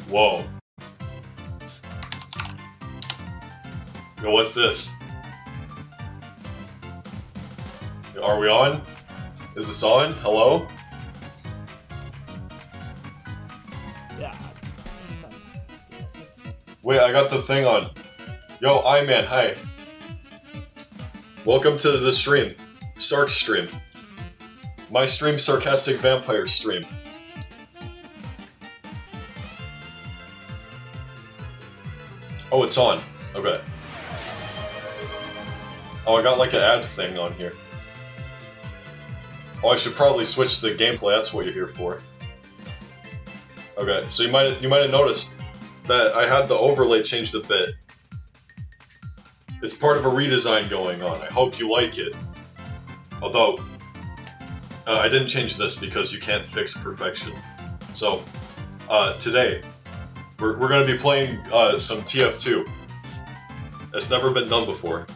Whoa. Yo, what's this? Are we on? Is this on? Hello? Yeah. Wait, I got the thing on. Yo, Iman, hi. Welcome to the stream. Sark stream. My stream, Sarcastic Vampire stream. Oh, it's on. Okay. Oh, I got like an ad thing on here. Oh, I should probably switch the gameplay. That's what you're here for. Okay, so you might have noticed that I had the overlay changed a bit. It's part of a redesign going on. I hope you like it. Although, I didn't change this because you can't fix perfection. So, today, we're going to be playing some TF2. It's never been done before.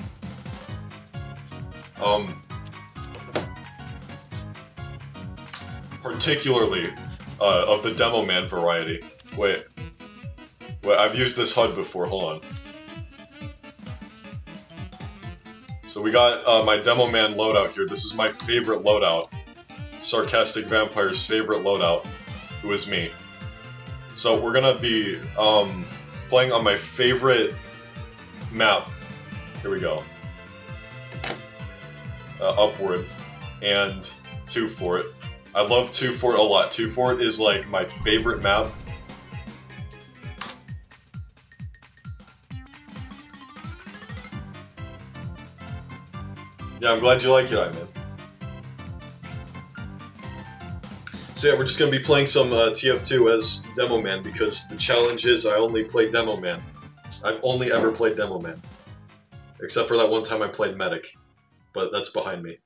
Particularly of the Demo Man variety. Wait, I've used this HUD before, hold on. So we got my Demo Man loadout here. This is my favorite loadout. Sarcastic Vampire's favorite loadout, who is me. So we're gonna be playing on my favorite map. Here we go. Upward and 2 Fort. I love 2 Fort a lot. 2 Fort is like my favorite map. Yeah, I'm glad you like it, Iman. So yeah, we're just gonna be playing some TF2 as Demo Man because the challenge is I only play Demo Man. I've only ever played Demo Man. Except for that one time I played Medic. But that's behind me.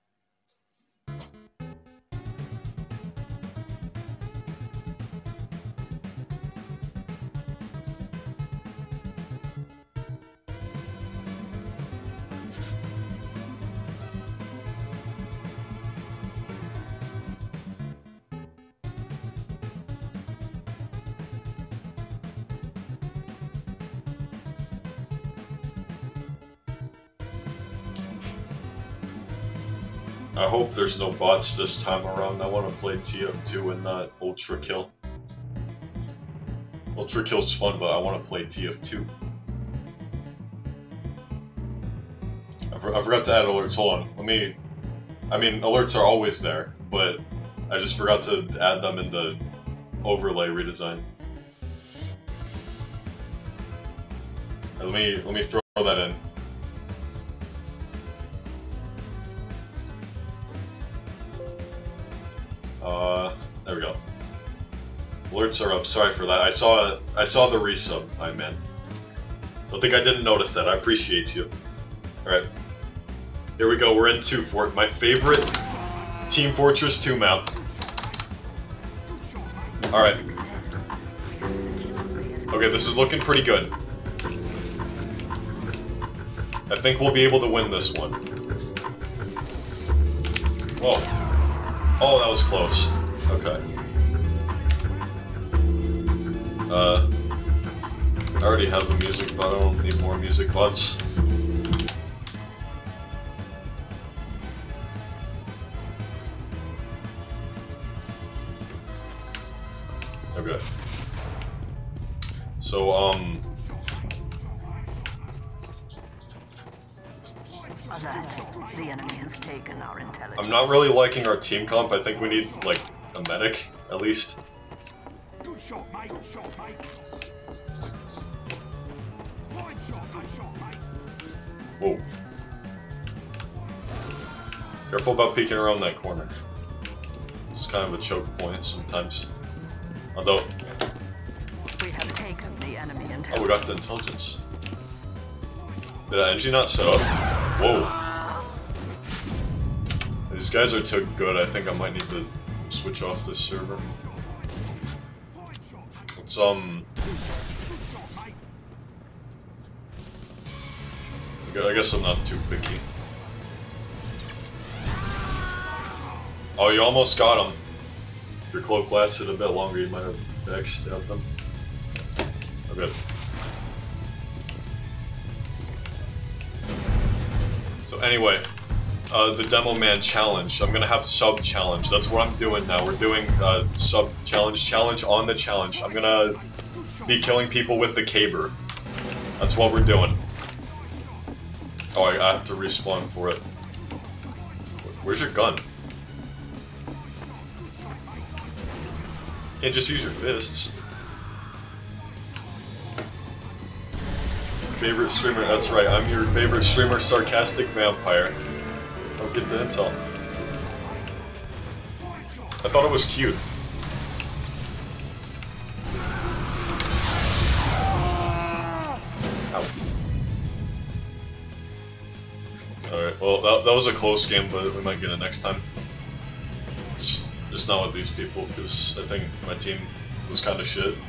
I hope there's no bots this time around. I want to play TF2 and not Ultra Kill. Ultra Kill's fun, but I want to play TF2. I forgot to add alerts. Hold on. I mean, alerts are always there, but I just forgot to add them in the overlay redesign. Let me throw that in. There we go. Alerts are up. Sorry for that. I saw the resub, Iman. Don't think I didn't notice that. I appreciate you. Alright. Here we go. We're in 2 Fort. My favorite Team Fortress 2 map. Alright. Okay, this is looking pretty good. I think we'll be able to win this one. Whoa. Oh, that was close. Okay. I already have the music, but I don't need more music bots. Okay. So, The enemy has taken our intelligence. I'm not really liking our team comp. I think we need, like, a medic, at least. Good shot, mate. Good shot, mate. Fine shot, good shot, mate. Whoa. Careful about peeking around that corner. It's kind of a choke point sometimes. Although... We have taken the enemy intelligence. Oh, we got the intelligence. Did that engine not set up? Whoa. These guys are too good. I think I might need to switch off this server. Let's, I guess I'm not too picky. Oh, you almost got him. If your cloak lasted a bit longer, you might have backstabbed them. good. So anyway, the Demo Man challenge. I'm gonna have sub challenge. That's what I'm doing now. We're doing sub challenge on the challenge. I'm gonna be killing people with the caber. That's what we're doing. Oh, I have to respawn for it. Where's your gun? Can't just use your fists. Favorite streamer? That's right, I'm your favorite streamer, Sarcastic Vampire. I'll get the intel. I thought it was cute. Ow. Alright, well, that was a close game, but we might get it next time. Just not with these people, because I think my team was kind of shit.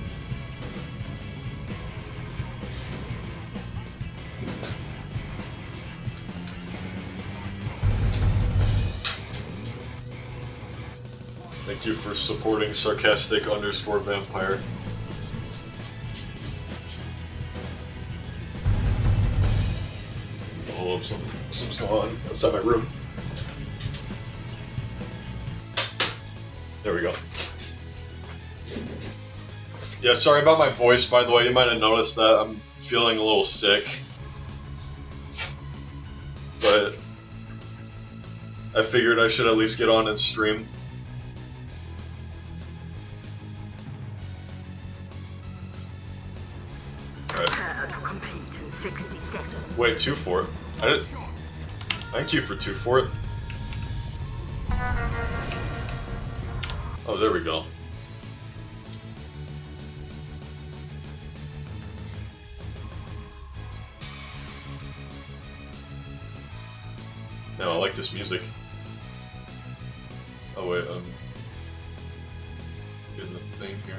Thank you for supporting Sarcastic_Vampire. Hold up, something's going on outside my room. There we go. Yeah, sorry about my voice, by the way. You might have noticed that I'm feeling a little sick. But I figured I should at least get on and stream. Prepare to compete in 60 seconds. Wait, 2 for it. I didn't. Thank you for 2 for it. Oh, there we go. No, I like this music. Oh wait, getting the thing here.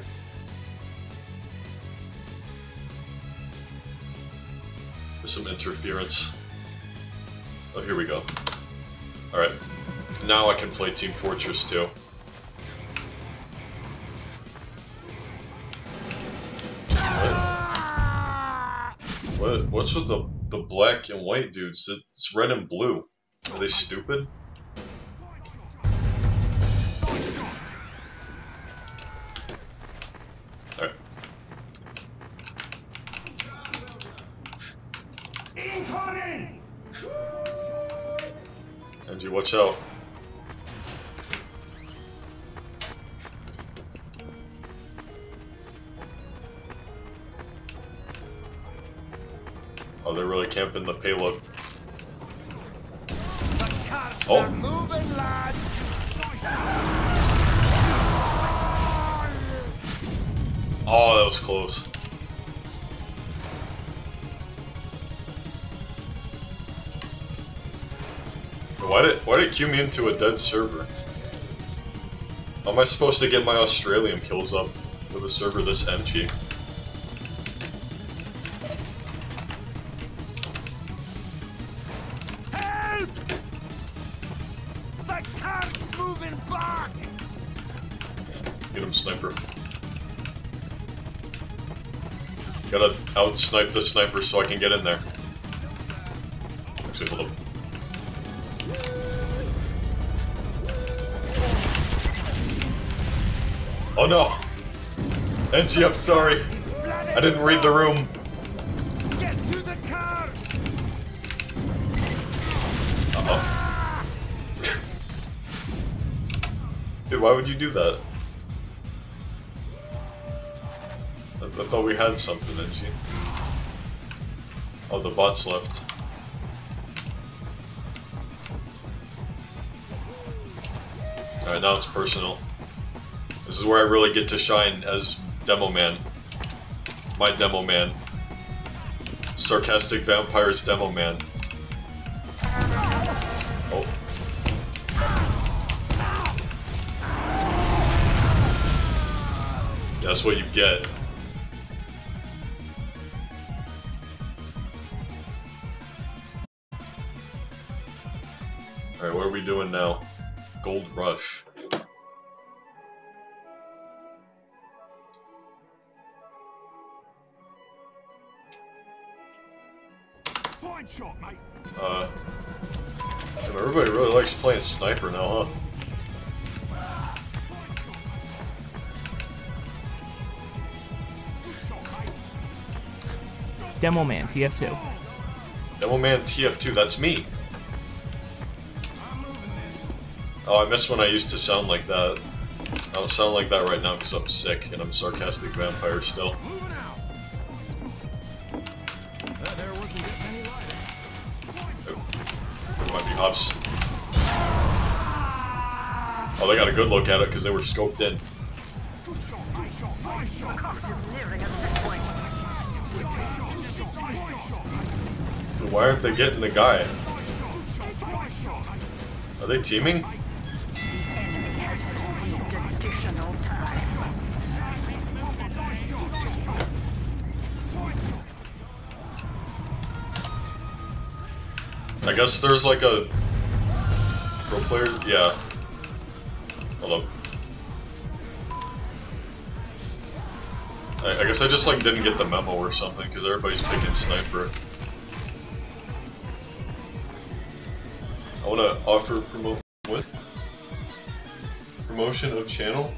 There's some interference. Oh, here we go. Alright. Now I can play Team Fortress 2. What's with the black and white dudes? It's red and blue. Are they stupid? Alright. Incoming! Angie, watch out. Oh, they're really camping the payload. Oh. Oh, that was close. Why did it cue me into a dead server? How am I supposed to get my Australian kills up with a server this empty? Help! The car's moving back! Get him, sniper. Gotta out-snipe the sniper so I can get in there. Actually, hold up. Oh no! NG, I'm sorry. I didn't read the room. Get to the car! Uh-oh. Dude, why would you do that? I thought we had something, NG. Oh, the bots left. Alright, now it's personal. This is where I really get to shine as Demo Man. My Demo Man. Sarcastic Vampire's Demo Man. Oh. That's what you get. Alright, what are we doing now? Gold Rush. Fine shot, mate. Everybody really likes playing sniper now, huh? Demo Man, TF2. Demo Man TF2, that's me. Oh, I miss when I used to sound like that. I don't sound like that right now because I'm sick and I'm sarcastic vampire still. Moving out. There wasn't getting any lighter. There might be hops. Oh, they got a good look at it because they were scoped in. Good shot, nice shot, nice shot. Nearing a set point. Why aren't they getting the guy? Nice shot. Are they teaming? Enemy has received additional time. I guess there's like a pro player. Yeah. Hold up. I guess I just like didn't get the memo or something because everybody's picking sniper. I want to offer promotion of channel.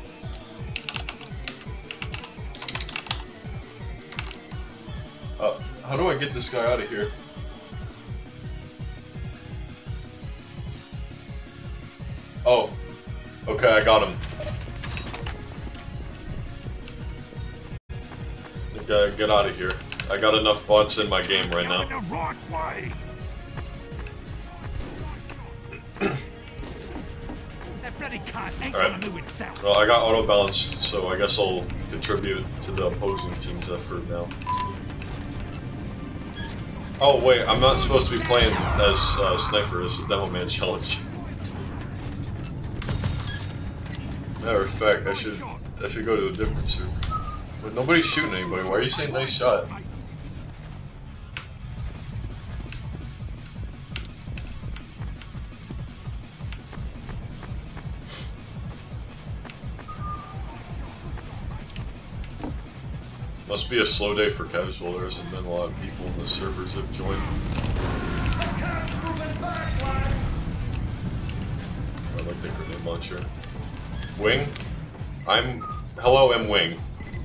How do I get this guy out of here? Oh, okay, I got him. Get out of here. I got enough bots in my game right now. The right way. That bloody cart ain't All right. gonna move itself. Well, I got auto balance, so I guess I'll contribute to the opposing team's effort now. Oh wait, I'm not supposed to be playing as sniper. This is Demo Man challenge. Matter of fact, I should go to a different server. But nobody's shooting anybody. Why are you saying nice shot? Must be a slow day for casual. There hasn't been a lot of people in the servers that have joined. I like the grenade launcher. Wing? Hello, I'm Wing.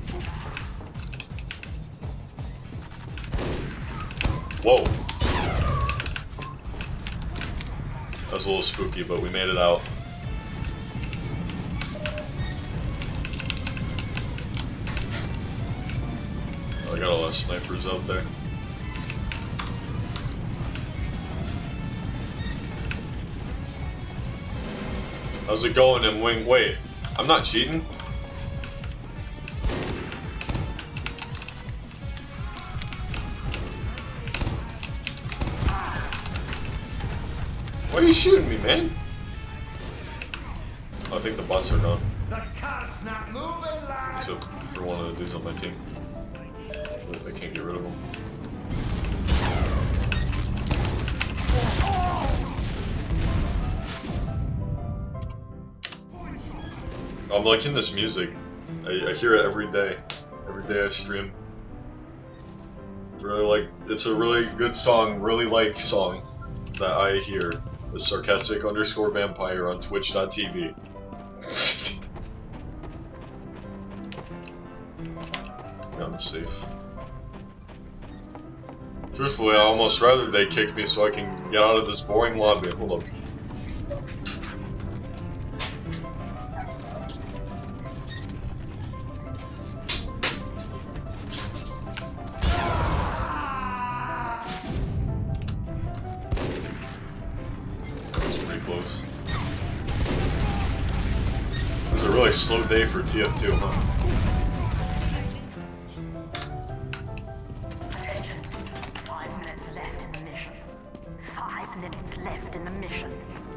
Whoa. That was a little spooky, but we made it out. I got a lot of snipers out there. How's it going, M Wing? Wait, I'm not cheating? Why are you shooting me, man? Oh, I think the bots are gone. The cart's not moving, lads. Except for one of the dudes on my team. But I can't get rid of them. I'm liking this music. I hear it every day. Every day I stream. Really like, it's a really good song, really like song that I hear. The sarcastic_vampire on twitch.tv. I'm safe. Truthfully, I almost rather they kick me so I can get out of this boring lobby. Hold up. Really slow day for TF2, huh? Attention. 5 minutes left in the mission. 5 minutes left in the mission.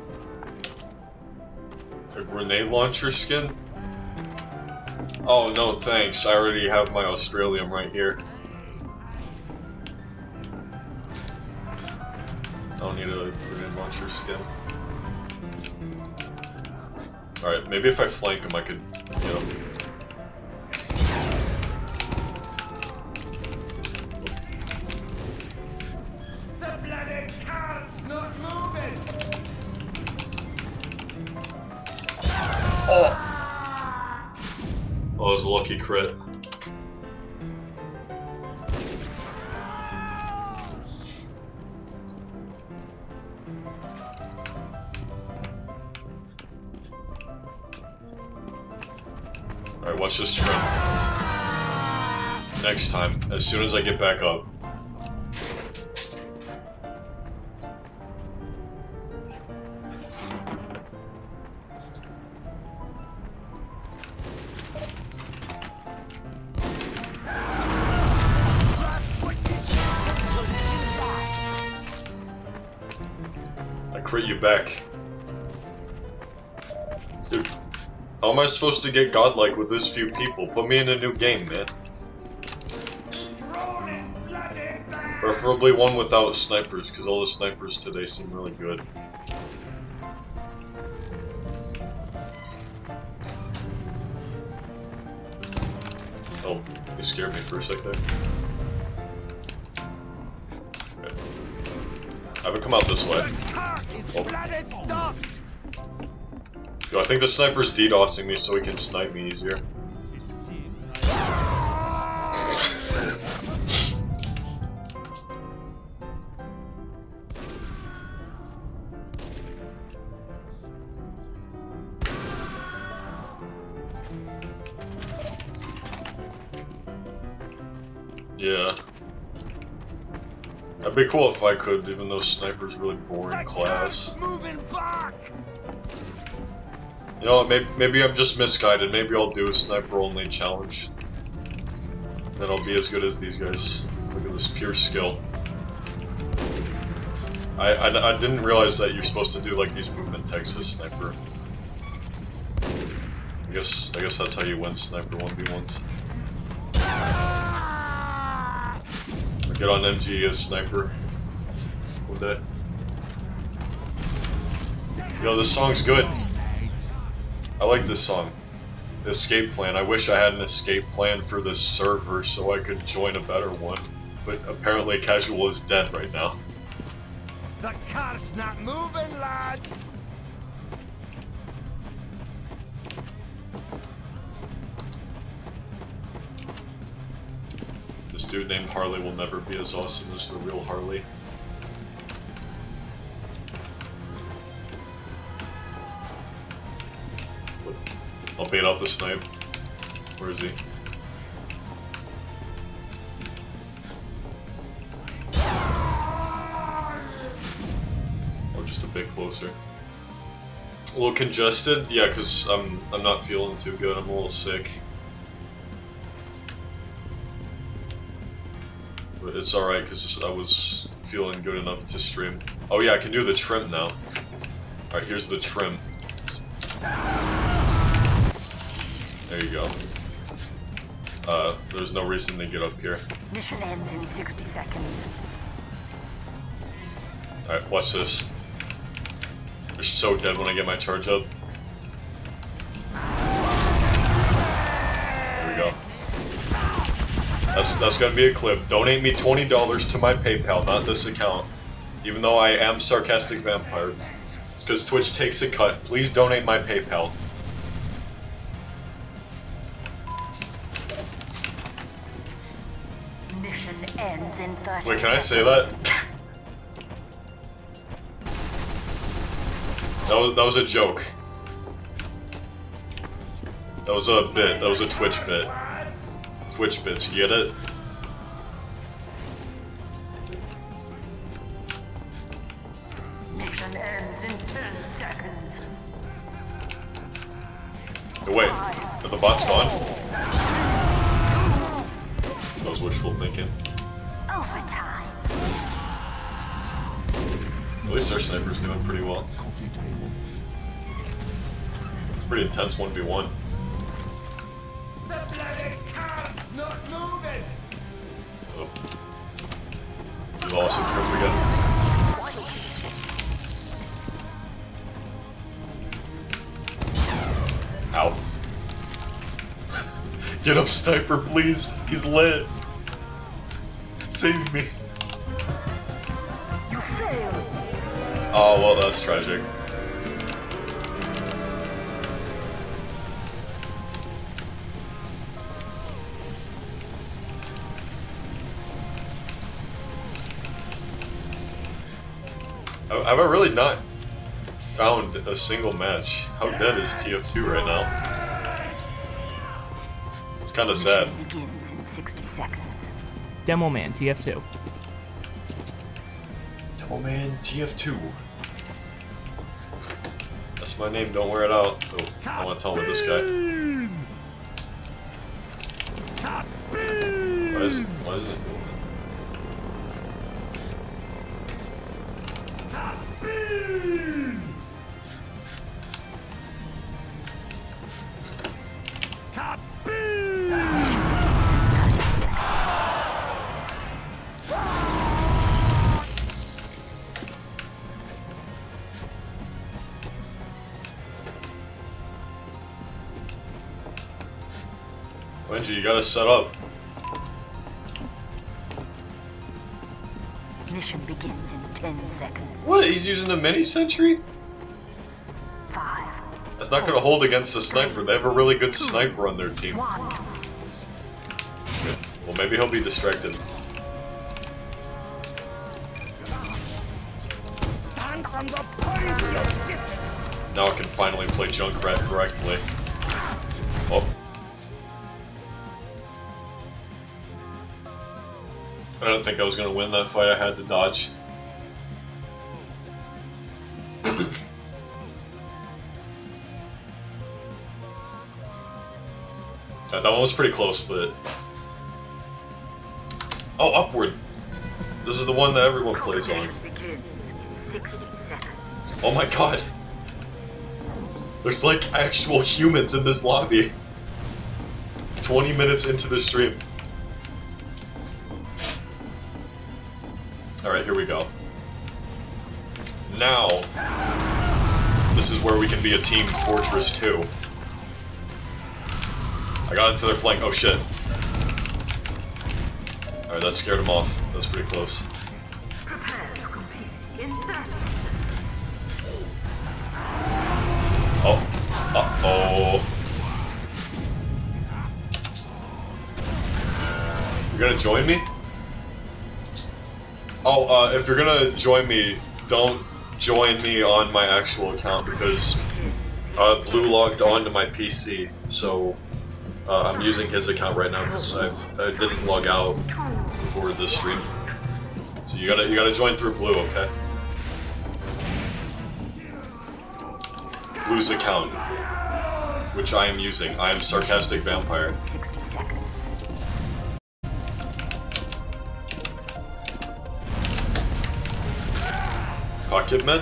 A grenade launcher skin? Oh no, thanks. I already have my Australium right here. I don't need a grenade launcher skin. Alright, maybe if I flank him I could get him. The Oh, it was a lucky crit. Alright, watch this trim. Next time, as soon as I get back up. I crit you back. Dude, how am I supposed to get godlike with this few people? Put me in a new game, man. Preferably one without snipers, because all the snipers today seem really good. Oh, you scared me for a sec there. Okay. I would come out this way. Oh. Yo, I think the sniper's DDoSing me so he can snipe me easier. Yeah. That'd be cool if I could, even though sniper's really boring class. You know what, maybe I'm just misguided. Maybe I'll do a sniper only challenge. Then I'll be as good as these guys. Look at this pure skill. I didn't realize that you're supposed to do like these movement techs as sniper. I guess that's how you win sniper 1v1s. Get on MG as sniper one day. Yo, this song's good. I like this song. The escape plan. I wish I had an escape plan for this server so I could join a better one. But apparently casual is dead right now. The car's not moving, lads! This dude named Harley will never be as awesome as the real Harley. I'll bait out the snipe. Where is he? Oh, just a bit closer. A little congested? Yeah, because I'm not feeling too good. I'm a little sick. But it's alright, because I was feeling good enough to stream. Oh yeah, I can do the trim now. Alright, here's the trim. There you go. There's no reason to get up here. Mission ends in 60 seconds. Alright, watch this. They're so dead when I get my charge up. There we go. That's gonna be a clip. Donate me $20 to my PayPal, not this account. Even though I am Sarcastic Vampire. It's because Twitch takes a cut. Please donate my PayPal. Mission ends in 30 Wait, can I say seconds. that? That was a joke. That was a bit. That was a Twitch bit. Twitch bits, you get it? Mission ends in 10 seconds. Oh, wait, are the bots gone? That was wishful thinking. Overtime. At least our sniper's doing pretty well. It's a pretty intense 1v1. The bloody car's not moving! Oh. We've also tripped again. Ow. Get up, sniper, please. He's lit. Save me. You failed. Oh, well, that's tragic. Have I really not found a single match? How dead is TF2 right now? It's kind of sad. Begins in 60 seconds. Demo Man, TF2. Oh man, TF2. That's my name, don't wear it out. Oh, I want to tell him with this guy. Why is it moving? Wenji, you gotta set up. Mission begins in 10 seconds. What? He's using a mini sentry? 5, That's not gonna hold against the sniper. They have a really good sniper on their team. 1. Well, maybe he'll be distracted. Stand on the point, you git! Now I can finally play Junkrat correctly. Oh. I don't think I was gonna win that fight. I had to dodge. That one was pretty close, but... Oh, Upward! This is the one that everyone plays on. Begins in 60 seconds. Oh my god! There's like actual humans in this lobby. 20 minutes into the stream. Alright, here we go. Now, this is where we can be a team Fortress 2. I got into their flank. Oh shit. Alright, that scared him off. That was pretty close. Prepare to compete in 30 seconds. Oh. Uh-oh. You gonna join me? Oh, if you're gonna join me, don't join me on my actual account because Blue logged onto my PC, so I'm using his account right now because I didn't log out for the stream. So you gotta join through Blue, okay? Blue's account, which I am using. I am Sarcastic Vampire. 60 seconds. Pocket med?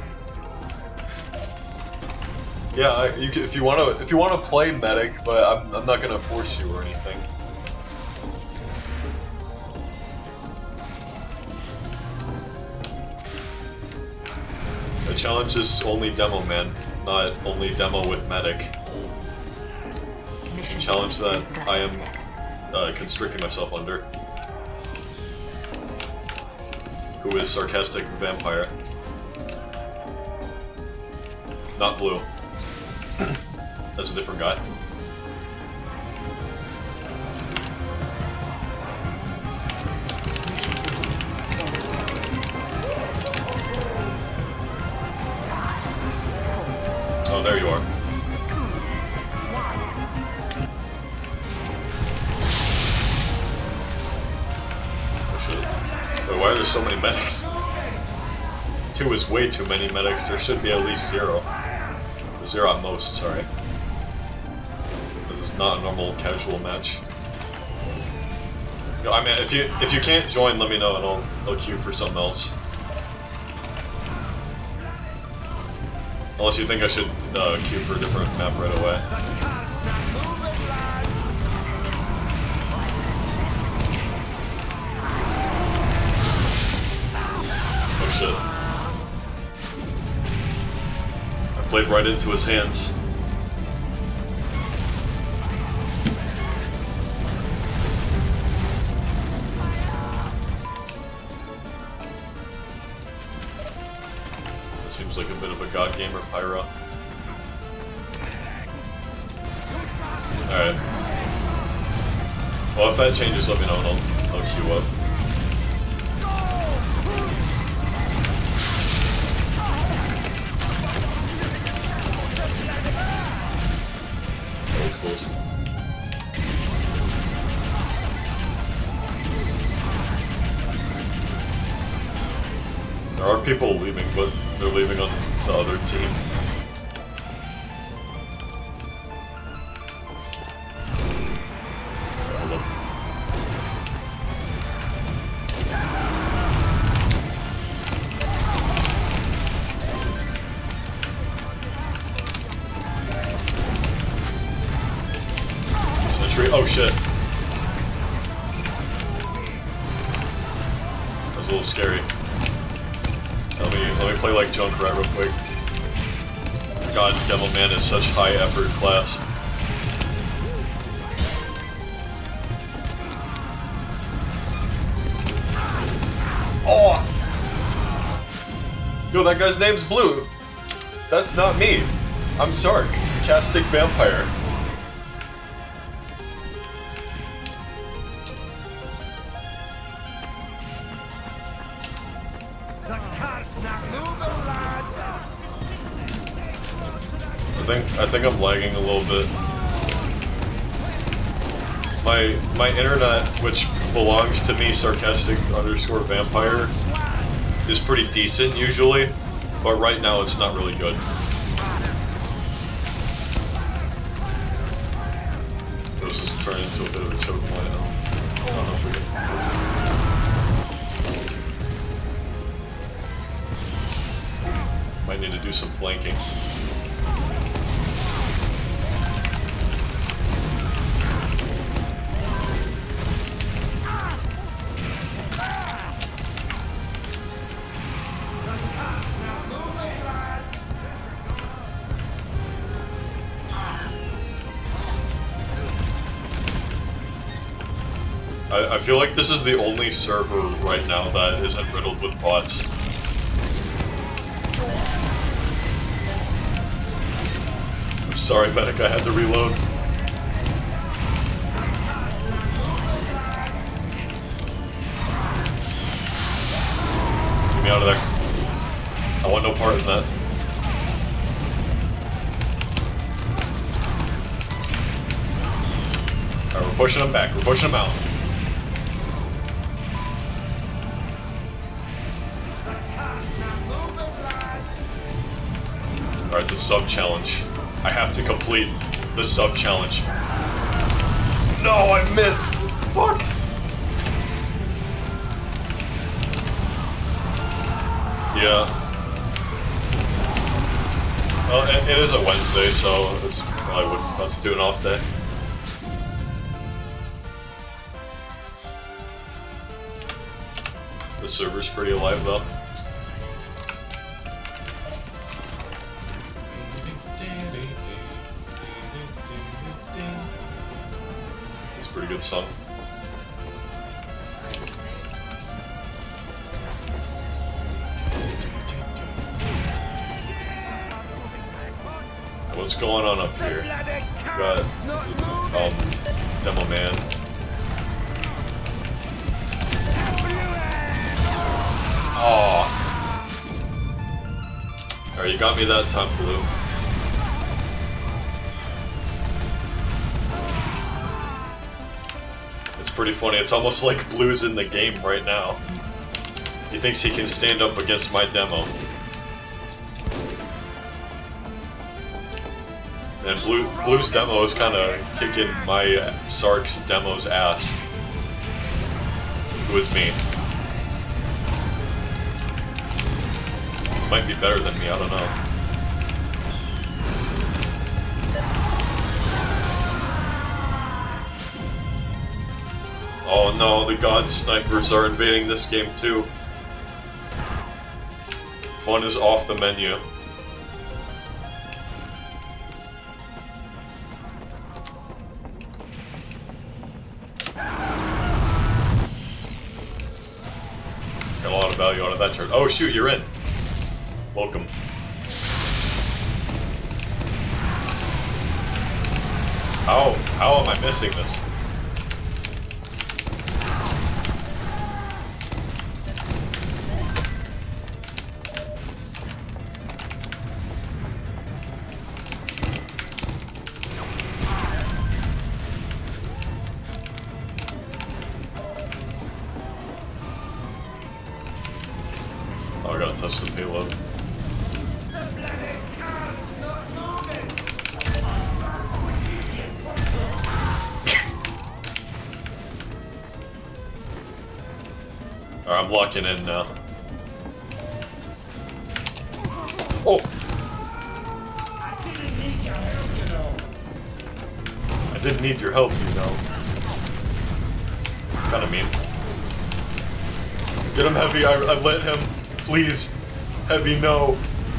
Yeah, if you wanna play medic, but I'm not gonna force you or anything. The challenge is only demo man, not only demo with medic. Mission Challenge that begins in 30 I am seconds. constricting myself under. Who is Sarcastic Vampire. Not Blue. That's a different guy. Oh, there you are. Oh shit. Wait, why are there so many medics? 2 is way too many medics. There should be at least 0. 0 at most, sorry. This is not a normal casual match. No, I mean, if you can't join, let me know and I'll queue for something else. Unless you think I should queue for a different map right away. Oh shit. I played right into his hands. That seems like a bit of a god gamer pyro. Alright. Well, if that changes, let me know and I'll queue up. close. There are people leaving, but they're leaving on the other team. Hold on. Sentry. Oh shit. That was a little scary. Let me play like Junkrat real quick. God, Demoman is such high effort class. Oh! Yo, that guy's name's Blue. That's not me. I'm Sark, Castic Vampire. I think I'm lagging a little bit. My internet, which belongs to me, sarcastic_vampire, is pretty decent usually, but right now it's not really good. This is turning into a bit of a choke point now. I don't know if we can. Might need to do some flanking. I feel like this is the only server right now that isn't riddled with bots. I'm sorry, Medic, I had to reload. Get me out of there. I want no part in that. Alright, we're pushing them back. We're pushing them out. Alright, the sub-challenge. I have to complete the sub-challenge. No, I missed! Fuck! Yeah. Well, it is a Wednesday, so this probably wouldn't constitute an off day. The server's pretty alive, though. Pretty good song. What's going on up here? We got Demoman. Aww. Alright, you got me that time, Blue. Pretty funny. It's almost like Blue's in the game right now. He thinks he can stand up against my demo. And Blue's demo is kind of kicking my Sark's demo's ass. Who is me. Might be better than me, I don't know. Oh no, the God Snipers are invading this game too. Fun is off the menu. Got a lot of value out of that turn. Oh shoot, you're in. Welcome. How am I missing this? touch the payload. Alright, I'm locking in now. Oh! I didn't need your help, you know. It's kinda mean. Get him, Heavy, I let him. Please. Heavy, no.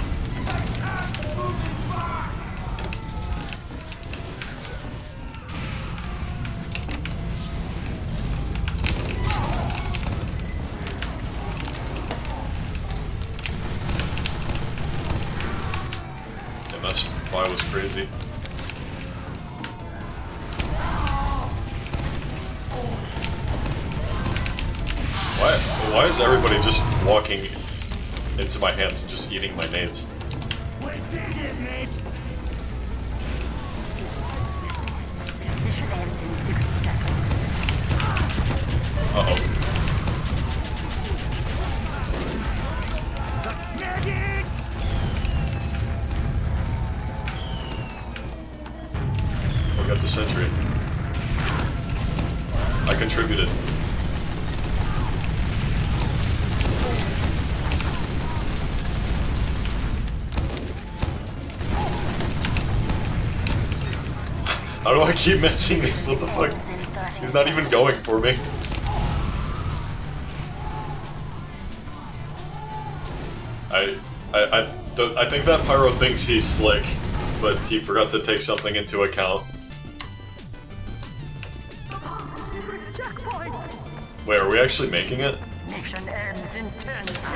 MS5 was crazy. Why is everybody just walking into my hands and just eating my nades? We did it, mate! Mission ends in 60 seconds. Uh-oh. Medic! I got the sentry. I contributed. How do I keep missing this? What the fuck? He's not even going for me. I think that Pyro thinks he's slick, but he forgot to take something into account. Wait, are we actually making it? Mission ends in 10 seconds.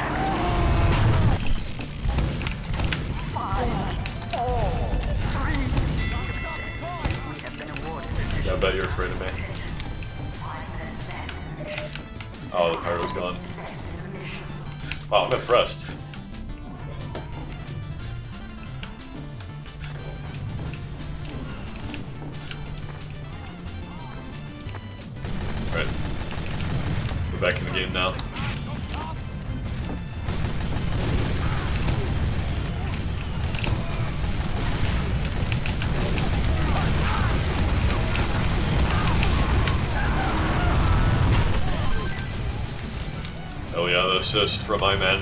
5, 4, 3. We have been awarded. Yeah, I bet you're afraid of me. 5 minutes left. Oh, the Pyro's gone. Wow, I'm impressed. Alright. We're back in the game now. Oh yeah, the assist from Iman.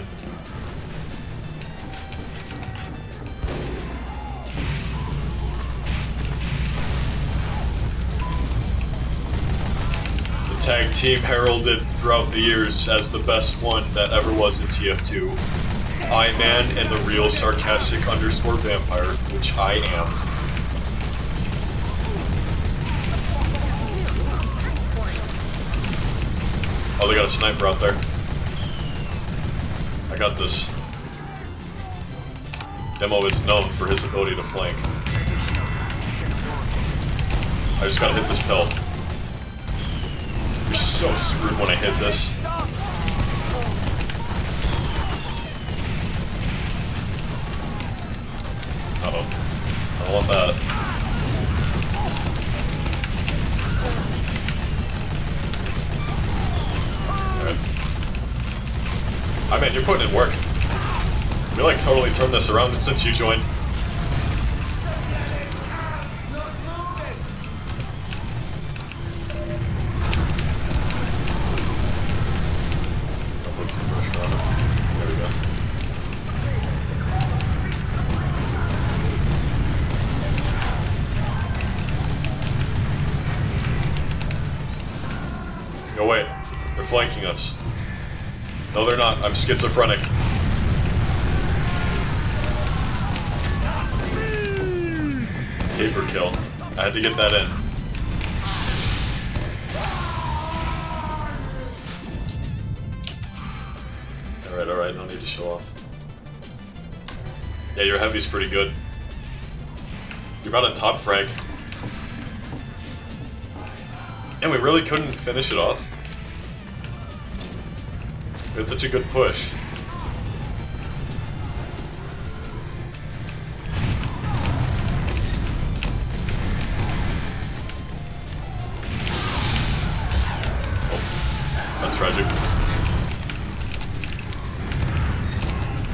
The tag team heralded throughout the years as the best one that ever was in TF2. Iman and the real sarcastic underscore vampire, which I am. Oh, they got a sniper out there. I got this. Demo is known for his ability to flank. I just gotta hit this pill. You're so screwed when I hit this. Uh-oh. I don't want that. I mean, you're putting in work. You like totally turned this around since you joined. Don't put some pressure on it. There we go. Yo, wait. They're flanking us. No, they're not. I'm schizophrenic. Caper kill. I had to get that in. Alright, no need to show off. Yeah, your heavy's pretty good. You're about a top frag. And we really couldn't finish it off. It's such a good push. Oh, that's tragic.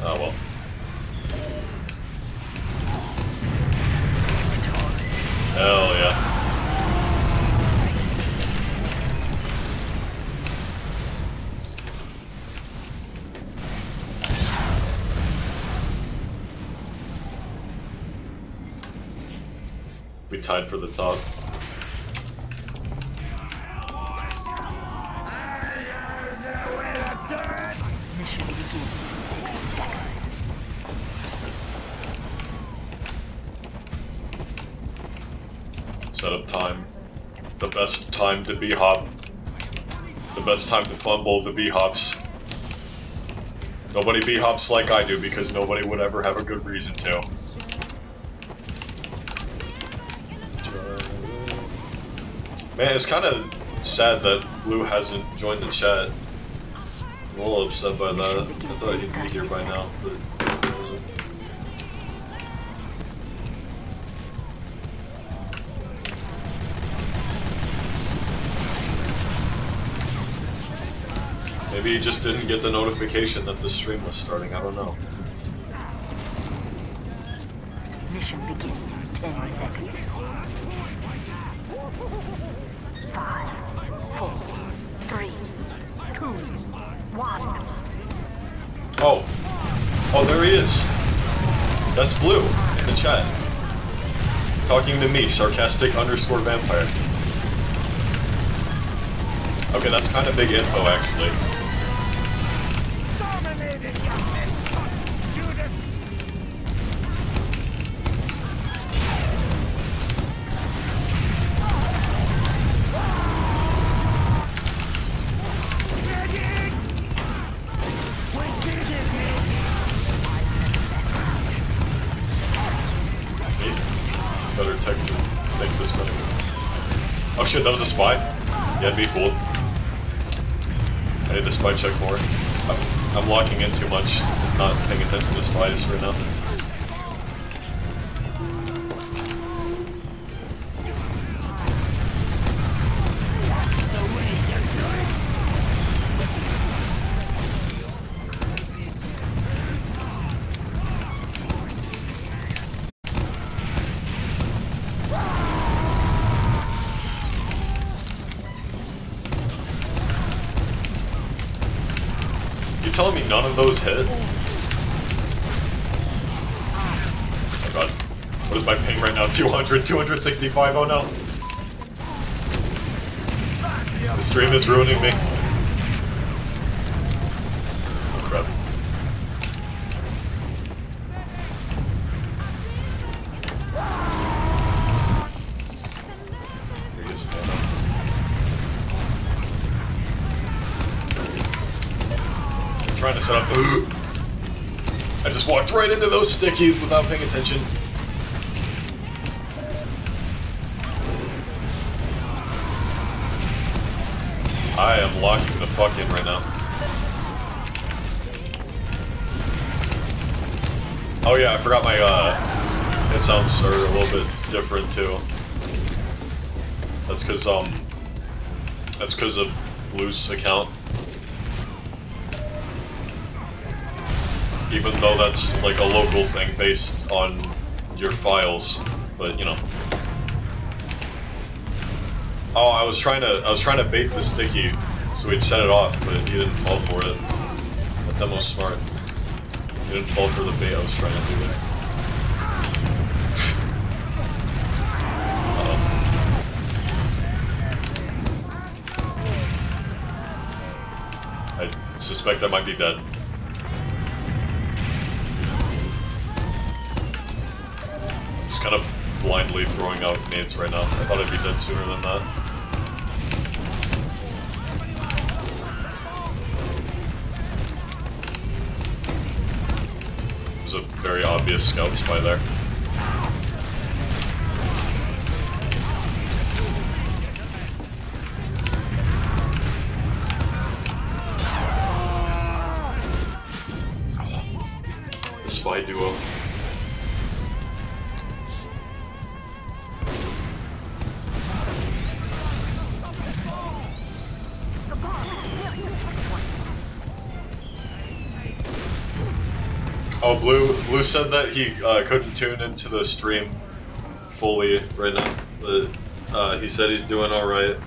Oh well. Hell yeah. We tied for the top. Mission begins in 60 seconds. Setup time. The best time to B-hop. The best time to fumble the B-hops. Nobody B-hops like I do because nobody would ever have a good reason to. Man, it's kind of sad that Blue hasn't joined the chat. I'm a little upset by that. I thought he'd be here by now, but he wasn't. Maybe he just didn't get the notification that the stream was starting, I don't know. Mission begins in 10 seconds. 5, 4, 3, 2, 1. Oh. Oh, there he is. That's Blue in the chat. Talking to me, sarcastic_vampire. Okay, that's kind of big info, actually. Dominated, young men! Judith! Medic! We did it, mate! Me? Better tech to make this better. Oh shit, that was a spy? Yeah, I'd be fooled. I need to spy check more. I'm locking in too much, not paying attention to spies right now. You telling me none of those hit? Oh god. What is my ping right now? 200, 265, oh no. The stream is ruining me. Oh crap. Here he is, man. Trying to set up. I just walked right into those stickies without paying attention. I am locking the fuck in right now. Oh yeah, I forgot my hit sounds are a little bit different too. That's cause of Blue's account. Even though that's like a local thing based on your files, but you know. Oh, I was trying to bait the sticky so he'd set it off, but he didn't fall for it. That demo's smart. He didn't fall for the bait I was trying to do there. I suspect I might be dead. Just kind of blindly throwing out nades right now. I thought I'd be dead sooner than that. There's a very obvious scout spy there. The spy duo. Oh, Blue said that he couldn't tune into the stream fully right now, but he said he's doing all right.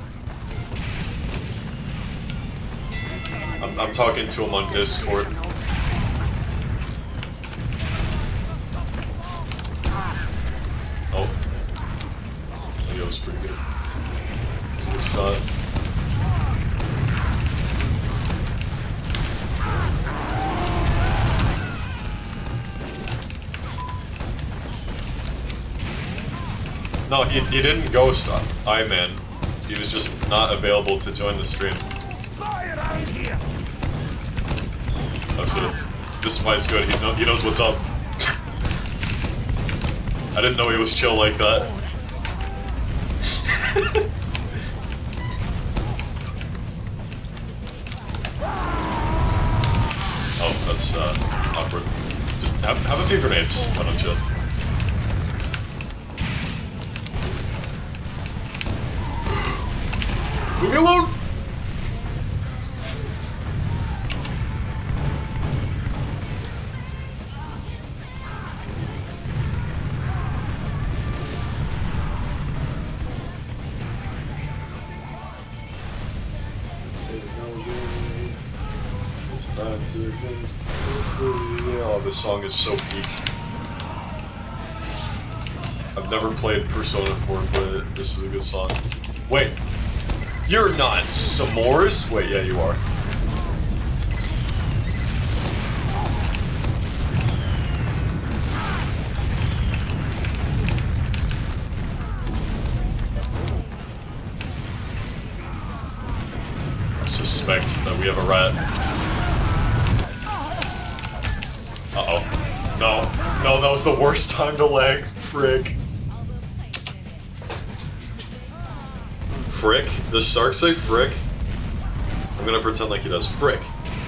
I'm talking to him on Discord. Oh, that was pretty good. Good shot. No, he didn't ghost Iman. He was just not available to join the stream. Oh shit. This fight's good. He knows what's up. I didn't know he was chill like that. Oh, that's awkward. Just have a few grenades, why don't you? Leave me alone! Oh, this song is so peak. I've never played Persona 4, but this is a good song. Wait, you're not S'mores? Wait, yeah, you are. I suspect that we have a rat. Uh-oh. No, that was the worst time to lag. Frick. Frick? Does Sark say frick? I'm gonna pretend like he does. Frick.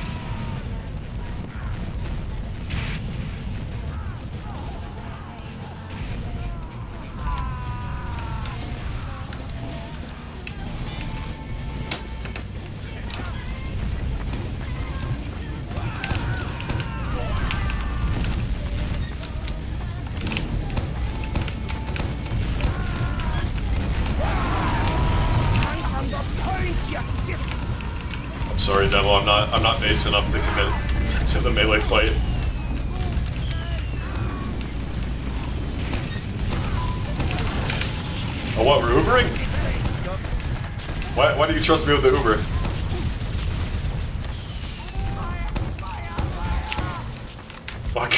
Sorry, Demo, I'm not base enough to commit to the melee fight. Oh, what, we're Ubering? Why do you trust me with the Uber? Fuck.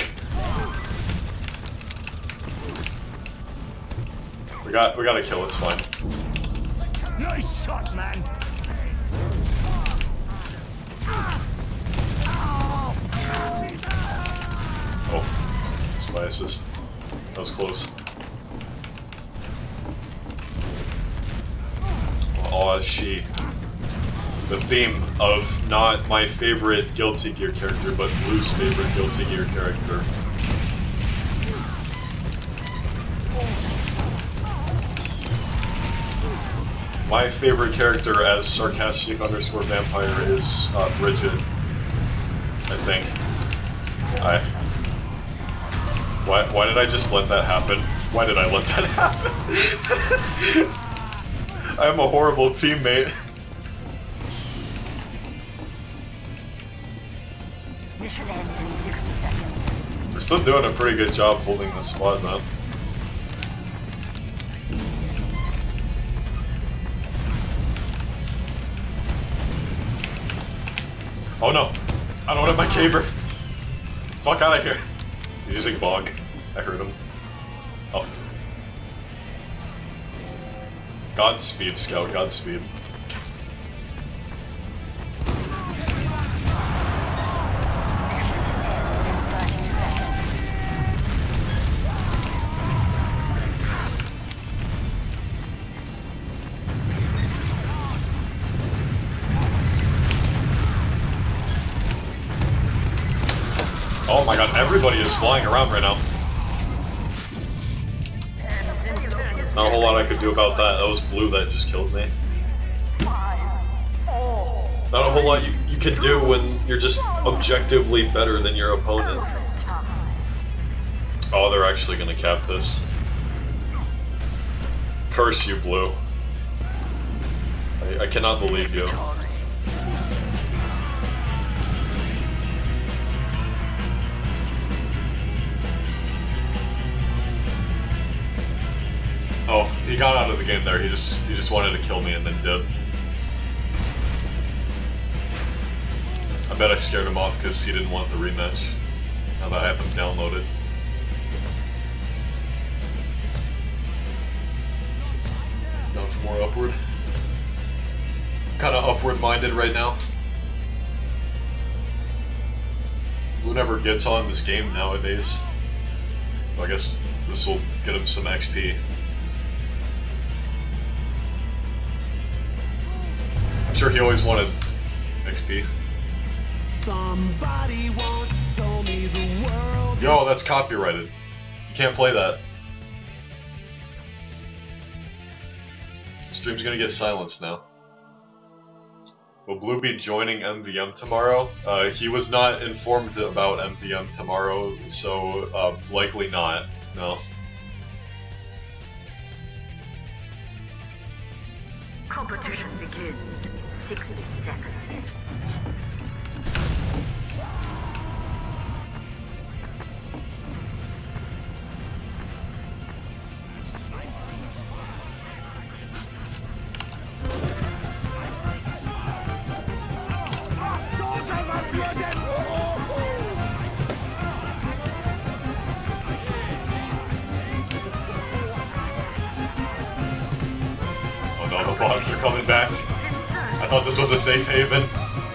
We got a kill, it's fine. Nice shot, man. Oh, it's my assist. That was close. Oh, she. The theme of not my favorite Guilty Gear character, but Blue's favorite Guilty Gear character. My favorite character as sarcastic_vampire is Bridget, I think. Why did I just let that happen? Why did I let that happen? I'm a horrible teammate. Mission ends in 60 seconds. We're still doing a pretty good job holding the spot, though. Oh no! I don't have my caber! Fuck out of here! He's using Bog. I heard him. Oh. Godspeed, Scout, Godspeed. Oh my god, everybody is flying around right now. Not a whole lot I could do about that. That was Blue that just killed me. Not a whole lot you can do when you're just objectively better than your opponent. Oh, they're actually gonna cap this. Curse you, Blue. I cannot believe you. Oh, he got out of the game there. He just wanted to kill me and then did. I bet I scared him off because he didn't want the rematch. Now that I have him downloaded. Now it's more upward. Kinda upward minded right now. Who never gets on this game nowadays? So I guess this will get him some XP. I'm sure he always wanted XP. Somebody once told me the world. Yo, that's copyrighted. You can't play that. Stream's gonna get silenced now. Will Blue be joining MVM tomorrow? He was not informed about MVM tomorrow, so likely not. No. Competition begins. 60 seconds. Oh no, the bots are coming back. I thought this was a safe haven.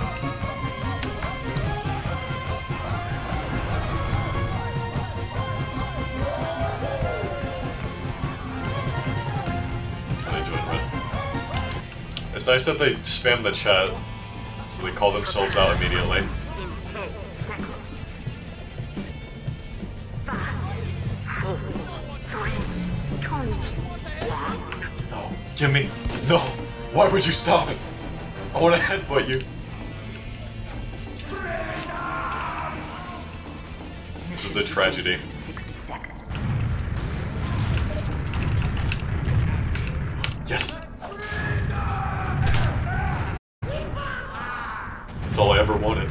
Can I join Red? It's nice that they spam the chat, so they call themselves out immediately. In 10 seconds. 5, 4, 3, 2, 1. No, Gimme! No! Why would you stop? I want to headbutt you. This is a tragedy. 60 seconds. Yes! That's all I ever wanted.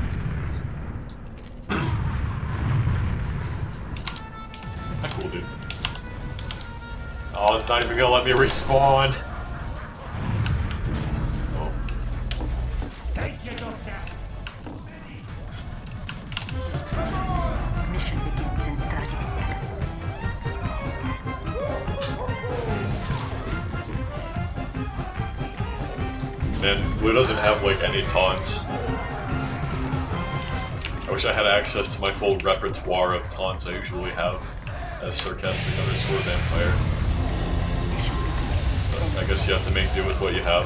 Not cool, dude. Oh, it's not even gonna let me respawn. Oh. Mission begins in 30 seconds. Man, Blue doesn't have like any taunts. I wish I had access to my full repertoire of taunts I usually have as Sarcastic _ Vampire. But I guess you have to make do with what you have.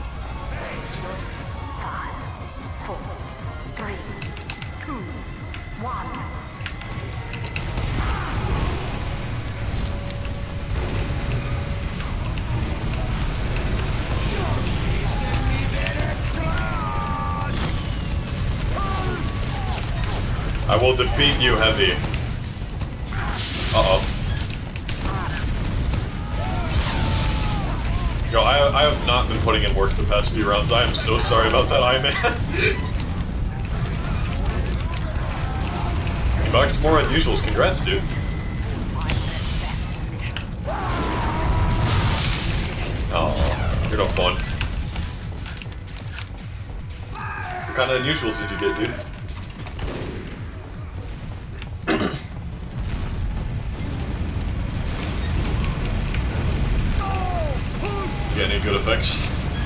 5, 4, 3, 2, 1. I will defeat you, Heavy. Uh-oh. Yo, I have not been putting in work the past few rounds. I am so sorry about that, Iron. You boxed more unusuals. Congrats, dude. Oh, you're no fun. What kind of unusuals did you get, dude? Get any good effects?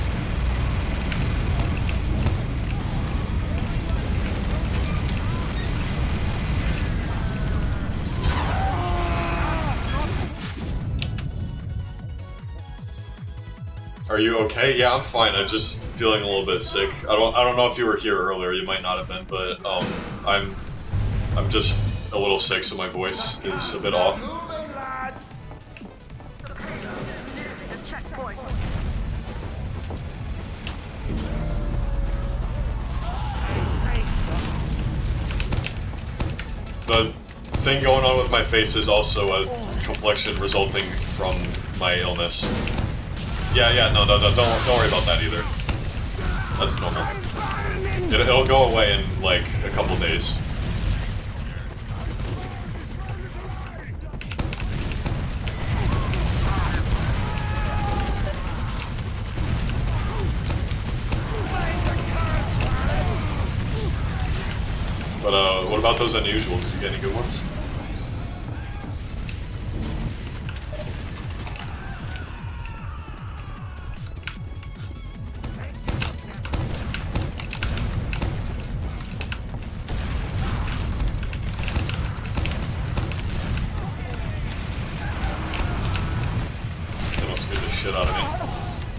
Are you okay? Yeah, I'm fine. I'm just feeling a little bit sick. I don't know if you were here earlier. You might not have been, but I'm just a little sick, so my voice is a bit off. The thing going on with my face is also a complexion resulting from my illness. Yeah, no, don't worry about that either. That's normal. It'll go away in, like, a couple days. But, what about those unusuals? Did you get any good ones? That must get the shit out of me.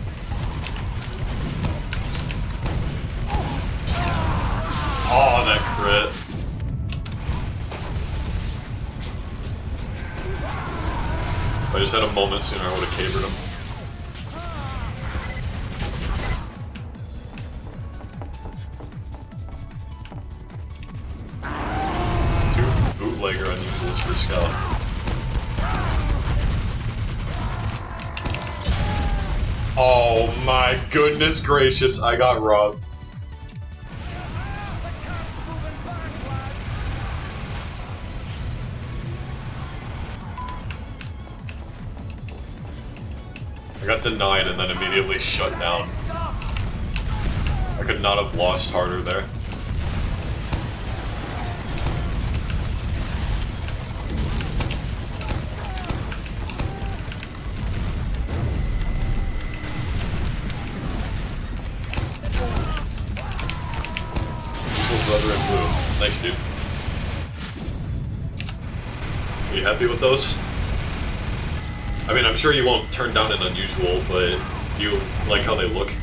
Oh, that crit. If I just had a moment sooner, I would have cabered him. Two bootlegger unusuals for Scout. Oh my goodness gracious, I got robbed. I got denied and then immediately shut down. I could not have lost harder there. Usual brother in blue. Nice, dude. Are you happy with those? I mean, I'm sure you won't turn down an unusual, but do you like how they look?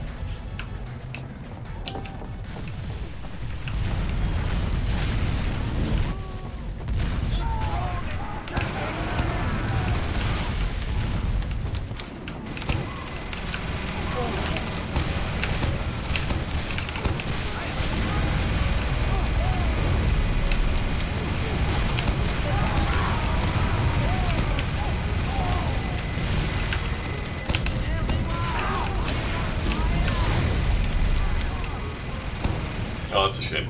Oh, that's a shame.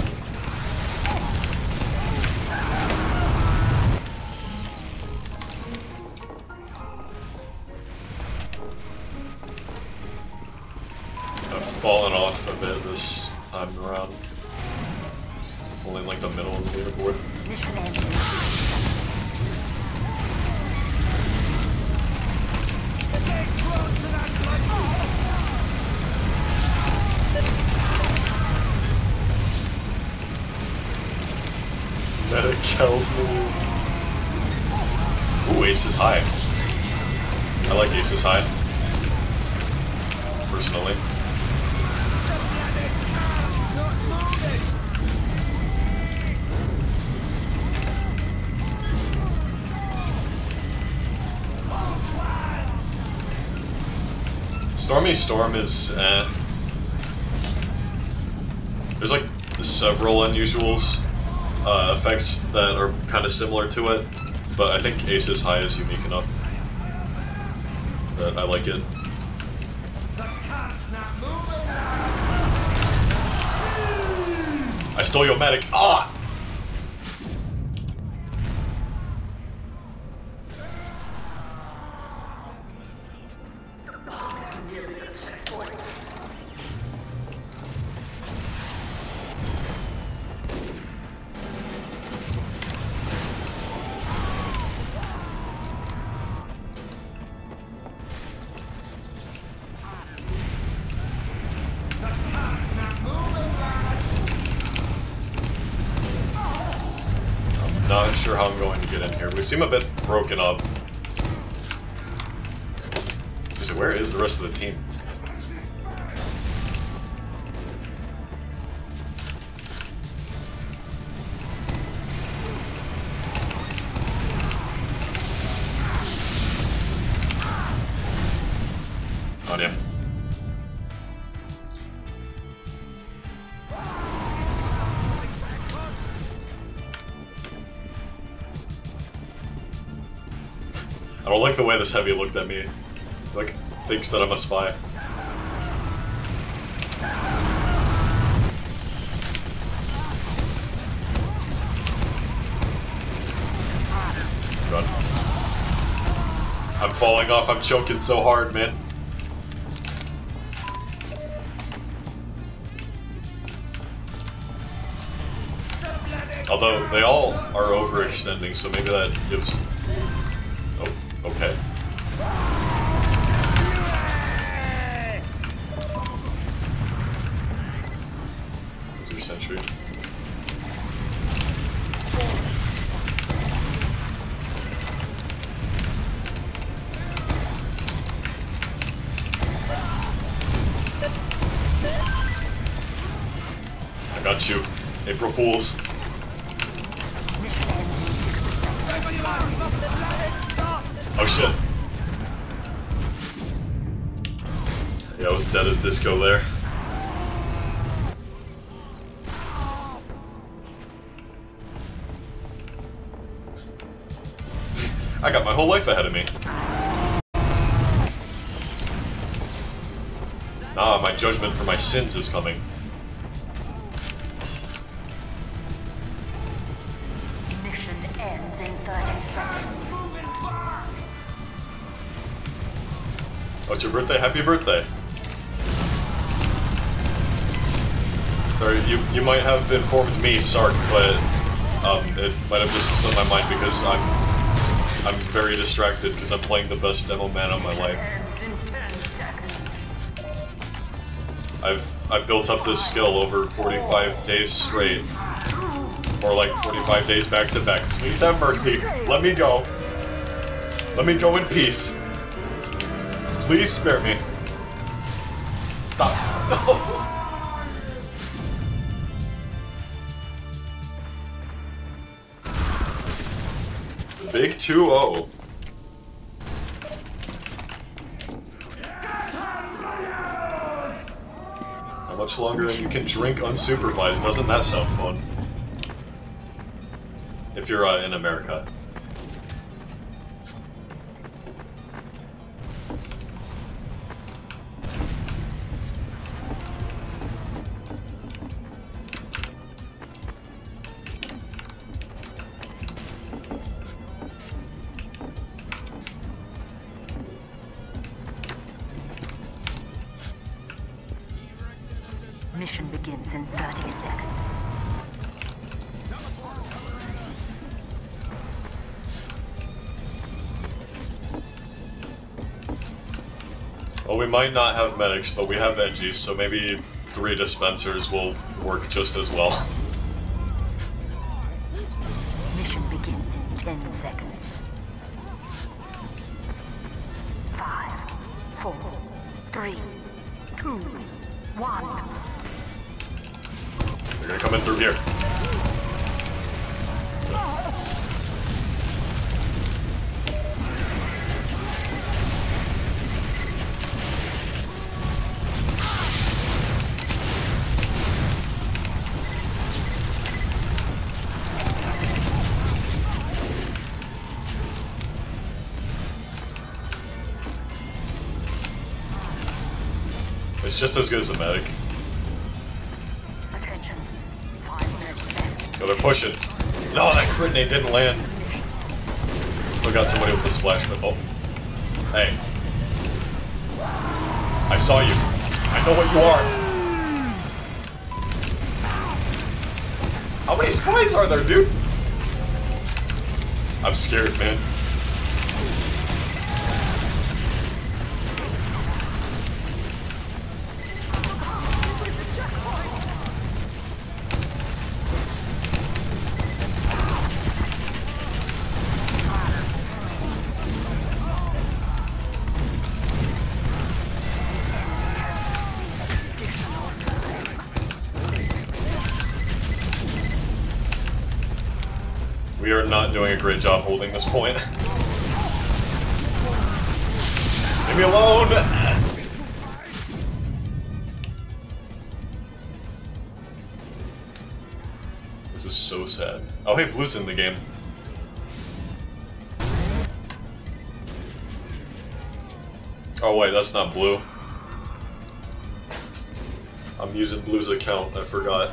I've fallen off a bit this time around. Only in like the middle of the leaderboard. Medical move. Ooh, Ace is high. I like Ace is high. Personally. Stormy Storm is there's like several unusuals. Effects that are kind of similar to it, but I think Ace's high is unique enough that I like it. I stole your medic. Ah! Not sure how I'm going to get in here. We seem a bit broken up. Where is the rest of the team? Oh, damn. I don't like the way this heavy looked at me. Like, thinks that I'm a spy. Run. I'm falling off, I'm choking so hard, man. Although, they all are overextending, so maybe that gives... Oh, okay. Is there sentry? I got you. April Fools. Oh shit. Yeah, I was dead as disco there. I got my whole life ahead of me. Nah, my judgment for my sins is coming. Mission ends in 30 seconds. Oh, it's your birthday? Happy birthday. Sorry, you might have informed me, Sark, but it might have just slipped my mind because I'm very distracted because I'm playing the best demo man of my life. Ends in 10 seconds. I've built up this skill over 45 days straight. Or like 45 days back to back. Please have mercy. Let me go. Let me go in peace. Please spare me. Stop. No. Big 2-0. How much longer and you can drink unsupervised? Doesn't that sound fun? If you're in America. Mission begins in 30 seconds. Well, we might not have medics, but we have edgies, so maybe 3 dispensers will work just as well. Mission begins in 10 seconds. 5, 4, 3, 2, 1. They're gonna come in through here. It's just as good as a medic. Attention. 5 minutes left. Yo, they're pushing. No, that crit nade didn't land. Still got somebody with the splash, but oh. Hey. I saw you. I know what you are. How many spies are there, dude? I'm scared, man. We are not doing a great job holding this point. Leave me alone! This is so sad. Oh hey, Blue's in the game. Oh wait, that's not blue. I'm using blue's account, I forgot.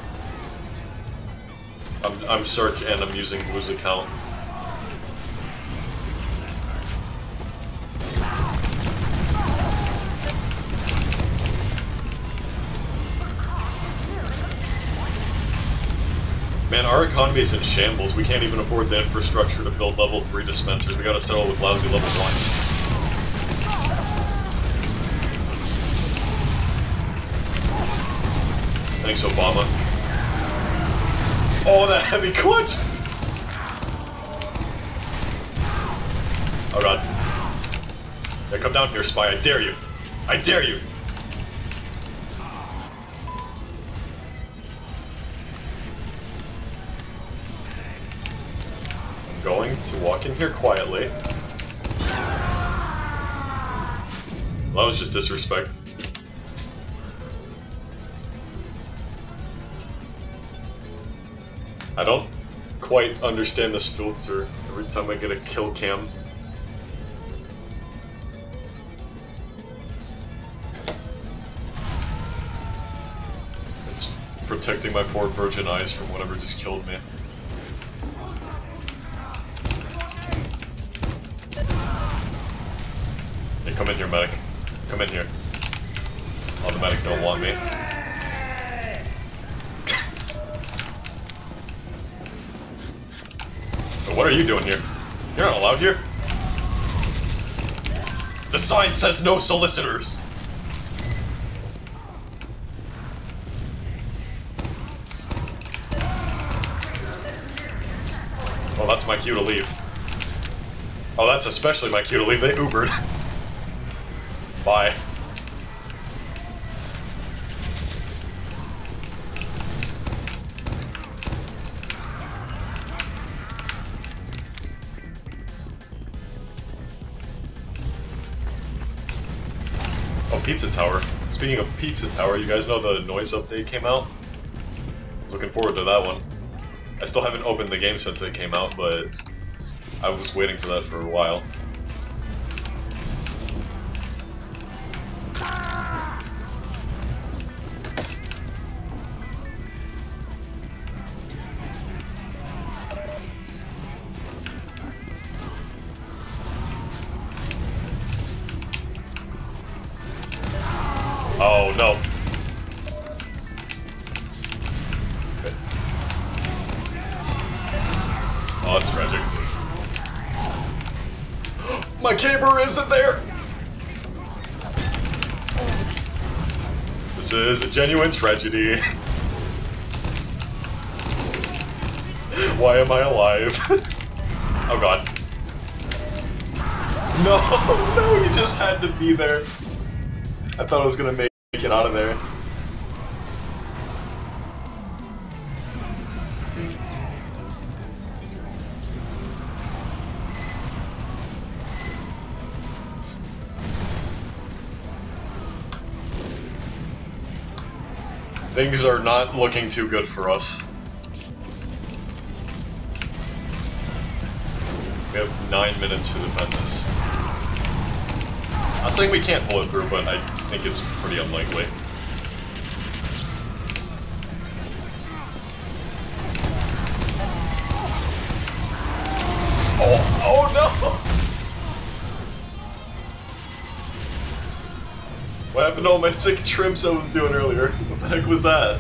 I'm Cirque and I'm using blue's account. Man, our economy is in shambles. We can't even afford the infrastructure to build level 3 dispensers. We gotta settle with lousy level 1s. Thanks, Obama. Oh, that heavy clutch! Oh god. Yeah, come down here, Spy. I dare you. I dare you! I'm going to walk in here quietly. Well, that was just disrespect. I don't quite understand this filter every time I get a kill cam. It's protecting my poor virgin eyes from whatever just killed me. Hey, come in here, medic. Come in here. Oh, the medic don't want me. What are you doing here? You're not allowed here. The sign says no solicitors! Well, that's my cue to leave. Oh, that's especially my cue to leave. They Ubered. Bye. Pizza Tower. Speaking of Pizza Tower, you guys know the noise update came out? I was looking forward to that one. I still haven't opened the game since it came out, but I was waiting for that for a while. Oh no. Okay. Oh, that's tragic. My caber isn't there! This is a genuine tragedy. Why am I alive? Oh god. No, no, you just had to be there. I thought I was gonna make it out of there. Things are not looking too good for us. We have 9 minutes to defend this. Not saying we can't pull it through, but I think it's pretty unlikely. Oh no! What happened to all my sick trims I was doing earlier? What the heck was that?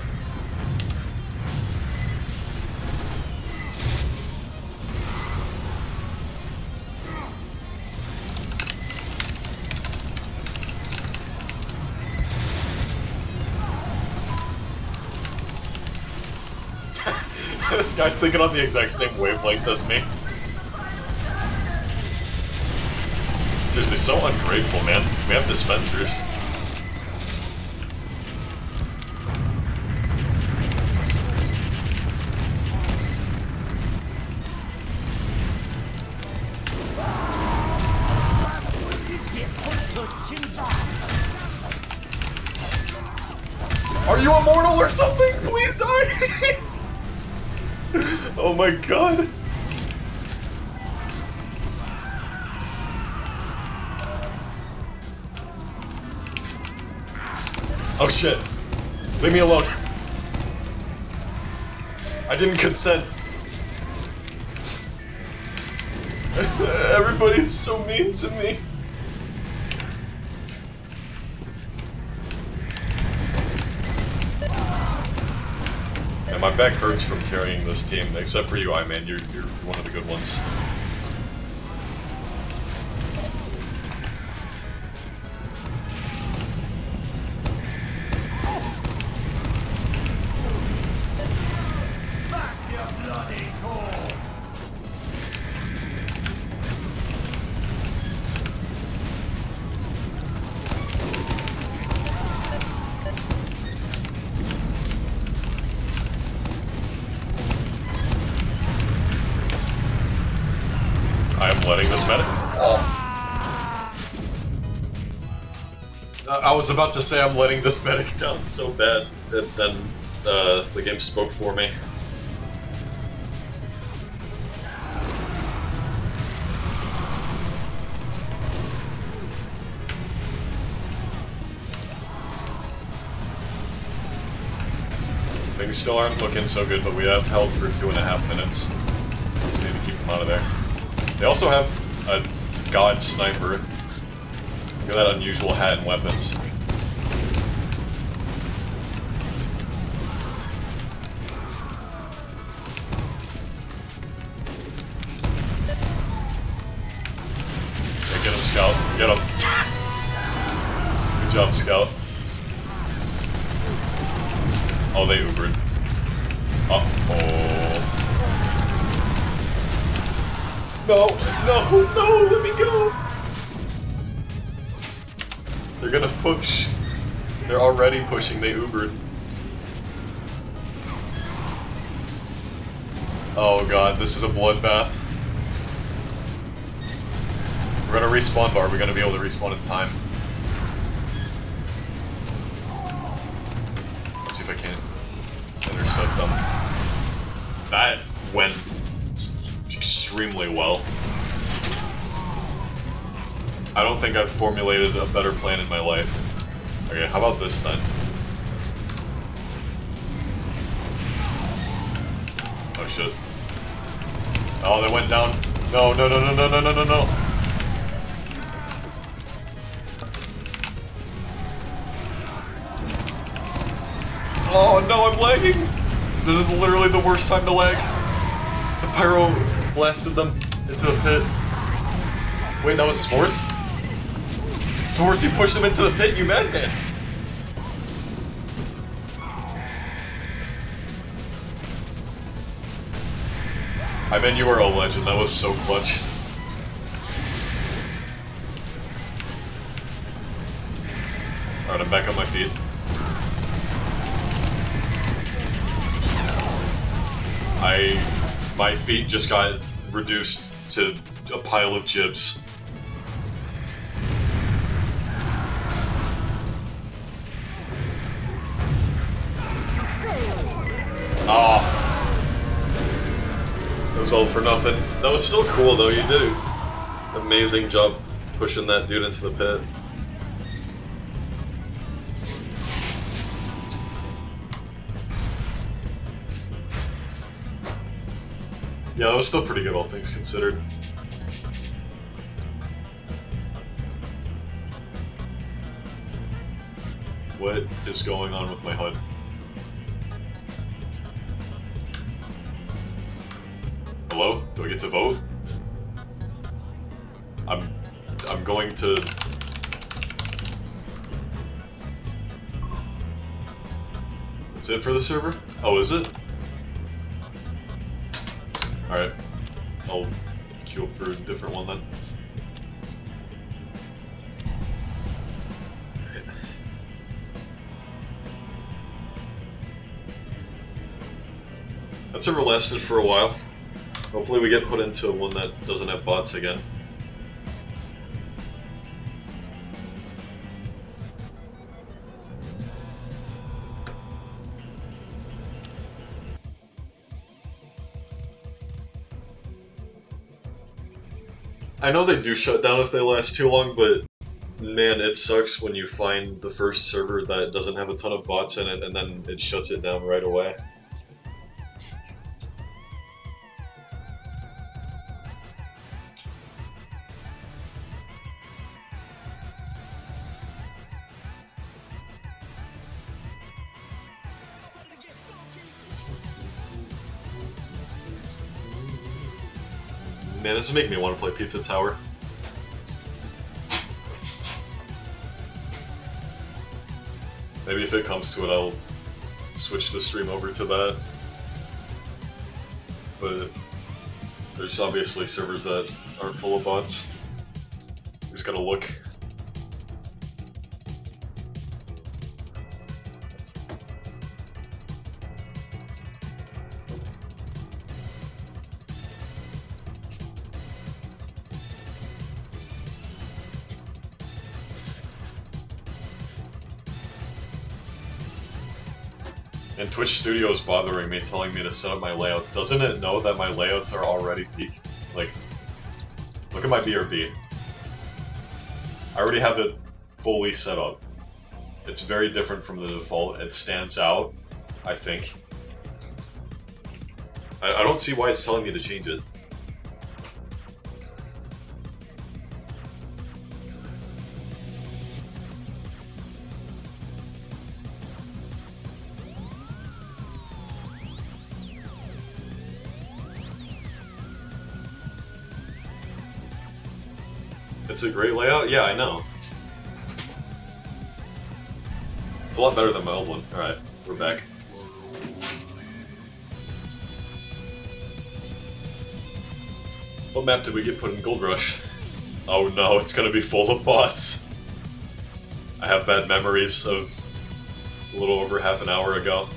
This guy's thinking on the exact same wavelength as me. Just, they're so ungrateful, man. We have dispensers. Are you immortal or something? Please die! Oh my god. Oh shit. Leave me alone. I didn't consent. Everybody's so mean to me. And my back hurts from carrying this team, except for you, I-Man. You're one of the good ones. Letting this medic. I was about to say I'm letting this medic down so bad that then the game spoke for me. Things still aren't looking so good, but we have held for 2.5 minutes. Just need to keep them out of there. They also have a god sniper. Look at that unusual hat and weapons. Yeah, get him, Scout. Get him. Good job, Scout. Oh, they Ubered. Uh-oh. No, no, no, let me go! They're gonna push. They're already pushing, they Ubered. Oh god, this is a bloodbath. We're gonna respawn, but are we gonna be able to respawn in time? Let's see if I can intercept them. That went extremely well. I don't think I've formulated a better plan in my life. Okay, how about this then? Oh shit. Oh, they went down. No, no, no, no, no, no, no, no, no. Oh no, I'm lagging! This is literally the worst time to lag. The pyro blasted them into the pit. Wait, that was S'mores? S'mores, you pushed them into the pit, you madman! I mean, you are a legend, that was so clutch. Alright, I'm back on my feet. My feet just got reduced to a pile of jibs. Ah. It was all for nothing. That was still cool though, you did an amazing job pushing that dude into the pit. Yeah, that was still pretty good, all things considered. What is going on with my HUD? Hello? Do I get to vote? I'm going to... That's it for the server? Oh, is it? Alright, I'll queue up for a different one then. That server lasted for a while. Hopefully we get put into one that doesn't have bots again. I know they do shut down if they last too long, but Man, it sucks when you find the first server that doesn't have a ton of bots in it and then it shuts it down right away. Man, this is making me want to play Pizza Tower. Maybe if it comes to it, I'll switch the stream over to that. But there's obviously servers that aren't full of bots. You just gotta look. And Twitch Studio is bothering me, telling me to set up my layouts. Doesn't it know that my layouts are already peak? Like, look at my BRB. I already have it fully set up. It's very different from the default. It stands out, I think. I don't see why it's telling me to change it. It's a great layout? Yeah, I know. It's a lot better than my old one. Alright, we're back. What map did we get put in Gold Rush? Oh no, it's gonna be full of bots. I have bad memories of a little over half an hour ago.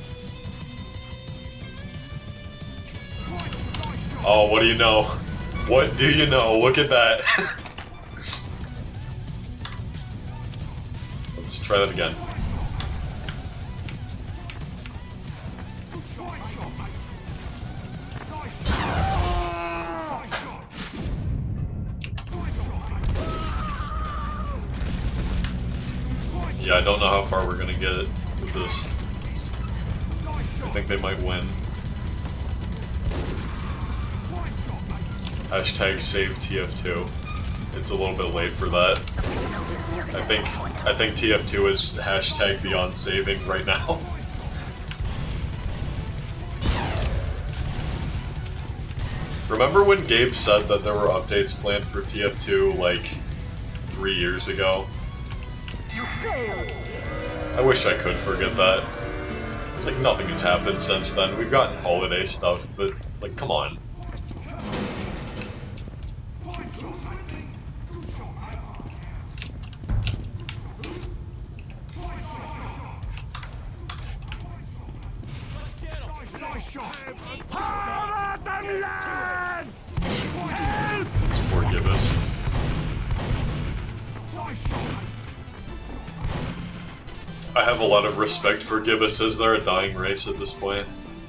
Oh, what do you know? What do you know? Look at that. Let's try that again. Yeah, I don't know how far we're gonna get with this. I think they might win. Hashtag save TF2. It's a little bit late for that. I think TF2 is hashtag beyond saving right now. Remember when Gabe said that there were updates planned for TF2 like 3 years ago? I wish I could forget that. It's like nothing has happened since then. We've gotten holiday stuff, but like, come on. Forgive us. I have a lot of respect for Gibbous. Is there a dying race at this point?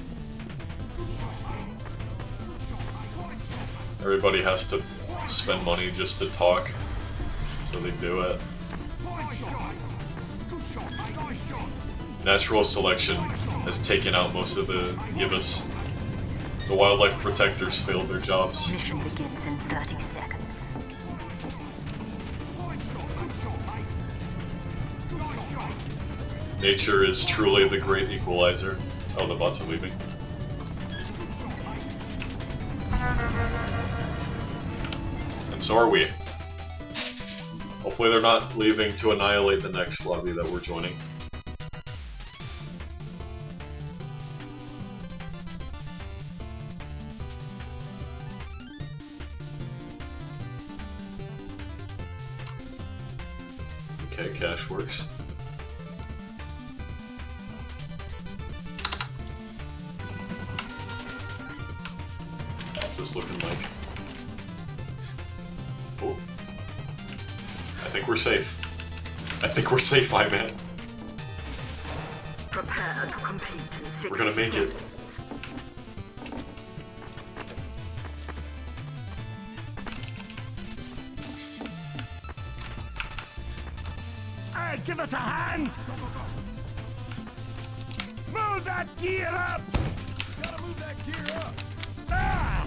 Everybody has to spend money just to talk, so they do it. Natural selection has taken out most of the Gibbous. The wildlife protectors failed their jobs. Mission begins in 30 seconds. Nature is truly the great equalizer. Oh, the bots are leaving. And so are we. Hopefully they're not leaving to annihilate the next lobby that we're joining. Okay, cash works. What's this looking like? Oh. I think we're safe. I think we're safe, I-Man. Prepare to compete in 60 We're gonna make it. give us a hand! Move that gear up! Gotta move that gear up! Ah!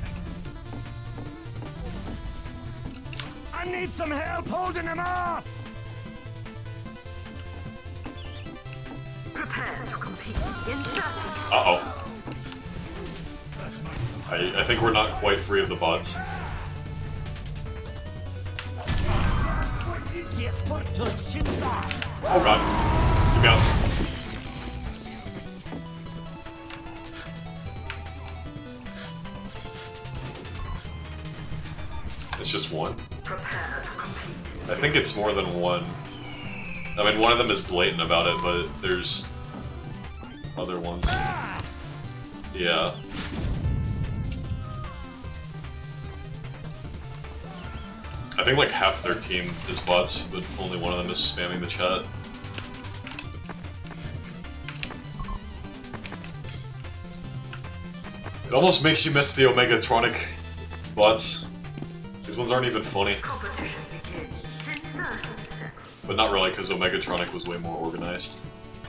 I need some help holding him off! Prepare to compete in 30 seconds. Uh-oh. I think we're not quite free of the bots. Oh god. Get me out. It's just one? Prepare to compete. I think it's more than one. I mean, one of them is blatant about it, but there's other ones. Yeah. I think like half their team is bots, but only one of them is spamming the chat. It almost makes you miss the Omegatronic bots. These ones aren't even funny. Competition begins in 30 seconds. But not really, because Omegatronic was way more organized.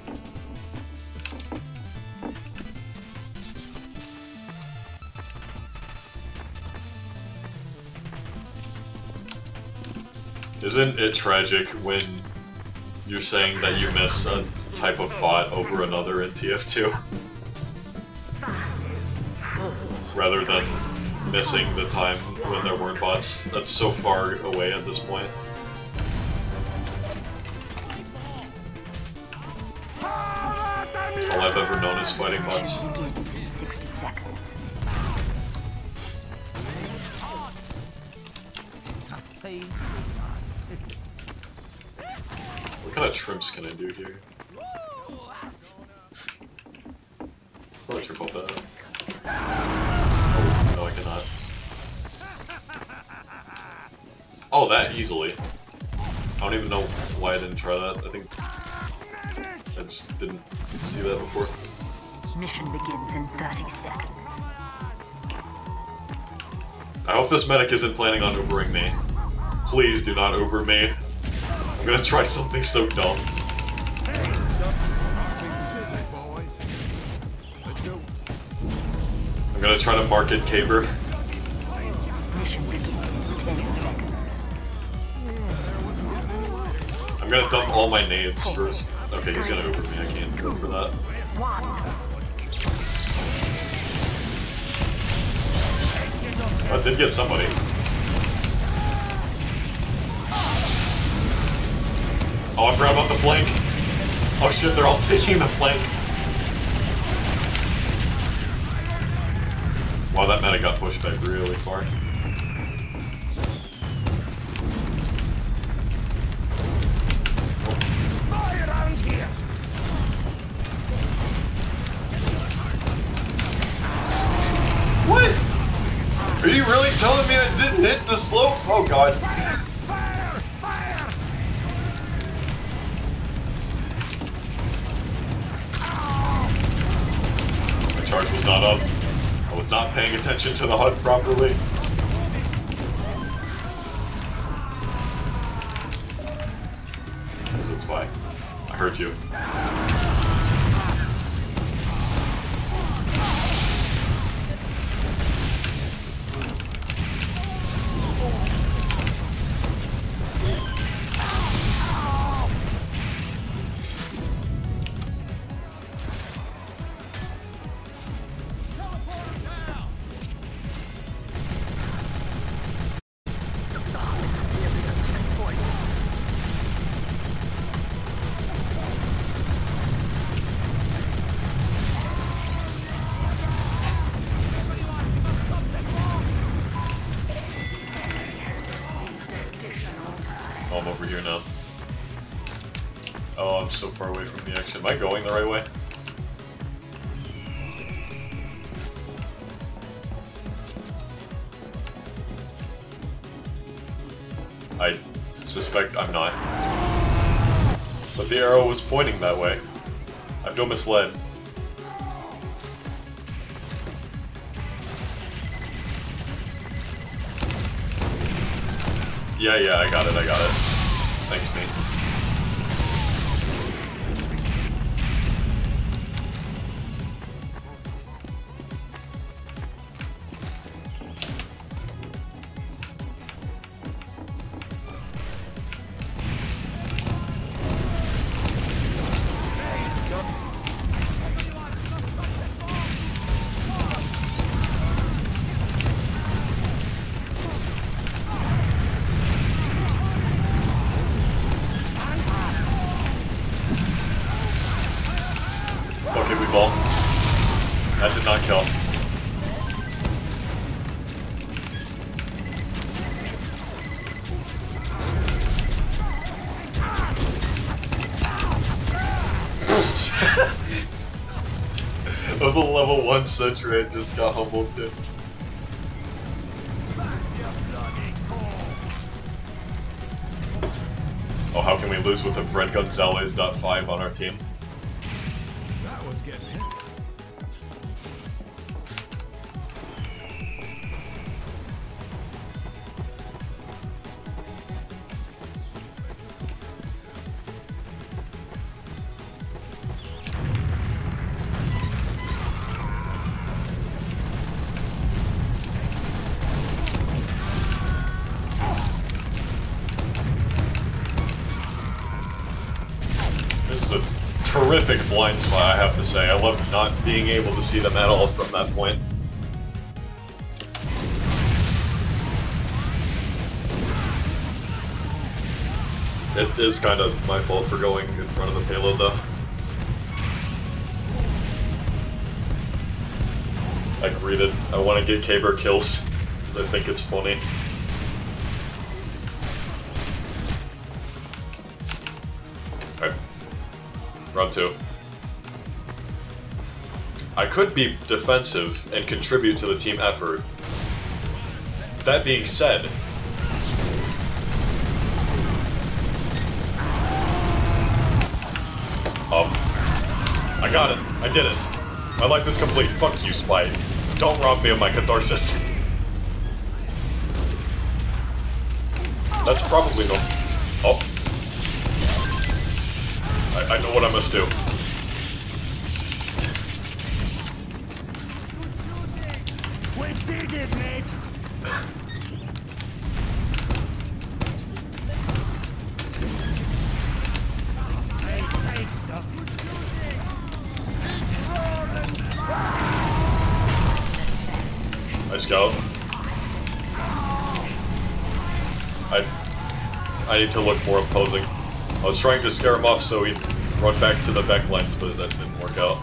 Isn't it tragic when you're saying that you miss a type of bot over another in TF2? Rather than missing the time when there weren't bots. That's so far away at this point. All I've ever known is fighting bots. Begins in 60 seconds. What kind of trims can I do here? Probably trip off that. Oh, no I cannot. Oh, that easily. I don't even know why I didn't try that. I think I just didn't see that before. Mission begins in 30 seconds. I hope this medic isn't planning on Ubering me. Please do not Uber me. I'm gonna try something so dumb. I'm gonna try to market Caber. Mission begins in 10 seconds. I'm gonna dump all my nades first. Okay, he's gonna Uber me. I can't go for that. 1. I did get somebody. Oh, I forgot about the flank. Oh shit, they're all taking the flank. Wow, that meta got pushed back really far. What? Are you really telling me I didn't hit the slope? Oh god. My charge was not up. I was not paying attention to the HUD properly. That's why. I heard you. Oh, I'm over here now. Oh, I'm so far away from the action. Am I going the right way? I suspect I'm not. But the arrow was pointing that way. I feel misled. Yeah, I got it. Thanks, mate. a level 1 sentry and just got humble kicked. Oh, how can we lose with a Fred Gonzalez.5 on our team? That was getting hit. This is a terrific blind spot, I have to say. I love not being able to see them at all from that point. It is kind of my fault for going in front of the payload, though. I greeted. I want to get K-Bear kills. I think it's funny. Alright. Round 2. I could be defensive and contribute to the team effort. That being said, I got it. I did it. My life is complete. Fuck you, Spy. Don't rob me of my catharsis. That's probably no... Oh. I know what I must do. We did it, mate! Nice scout. I need to look more opposing. I was trying to scare him off so he'd run back to the back lines, but that didn't work out.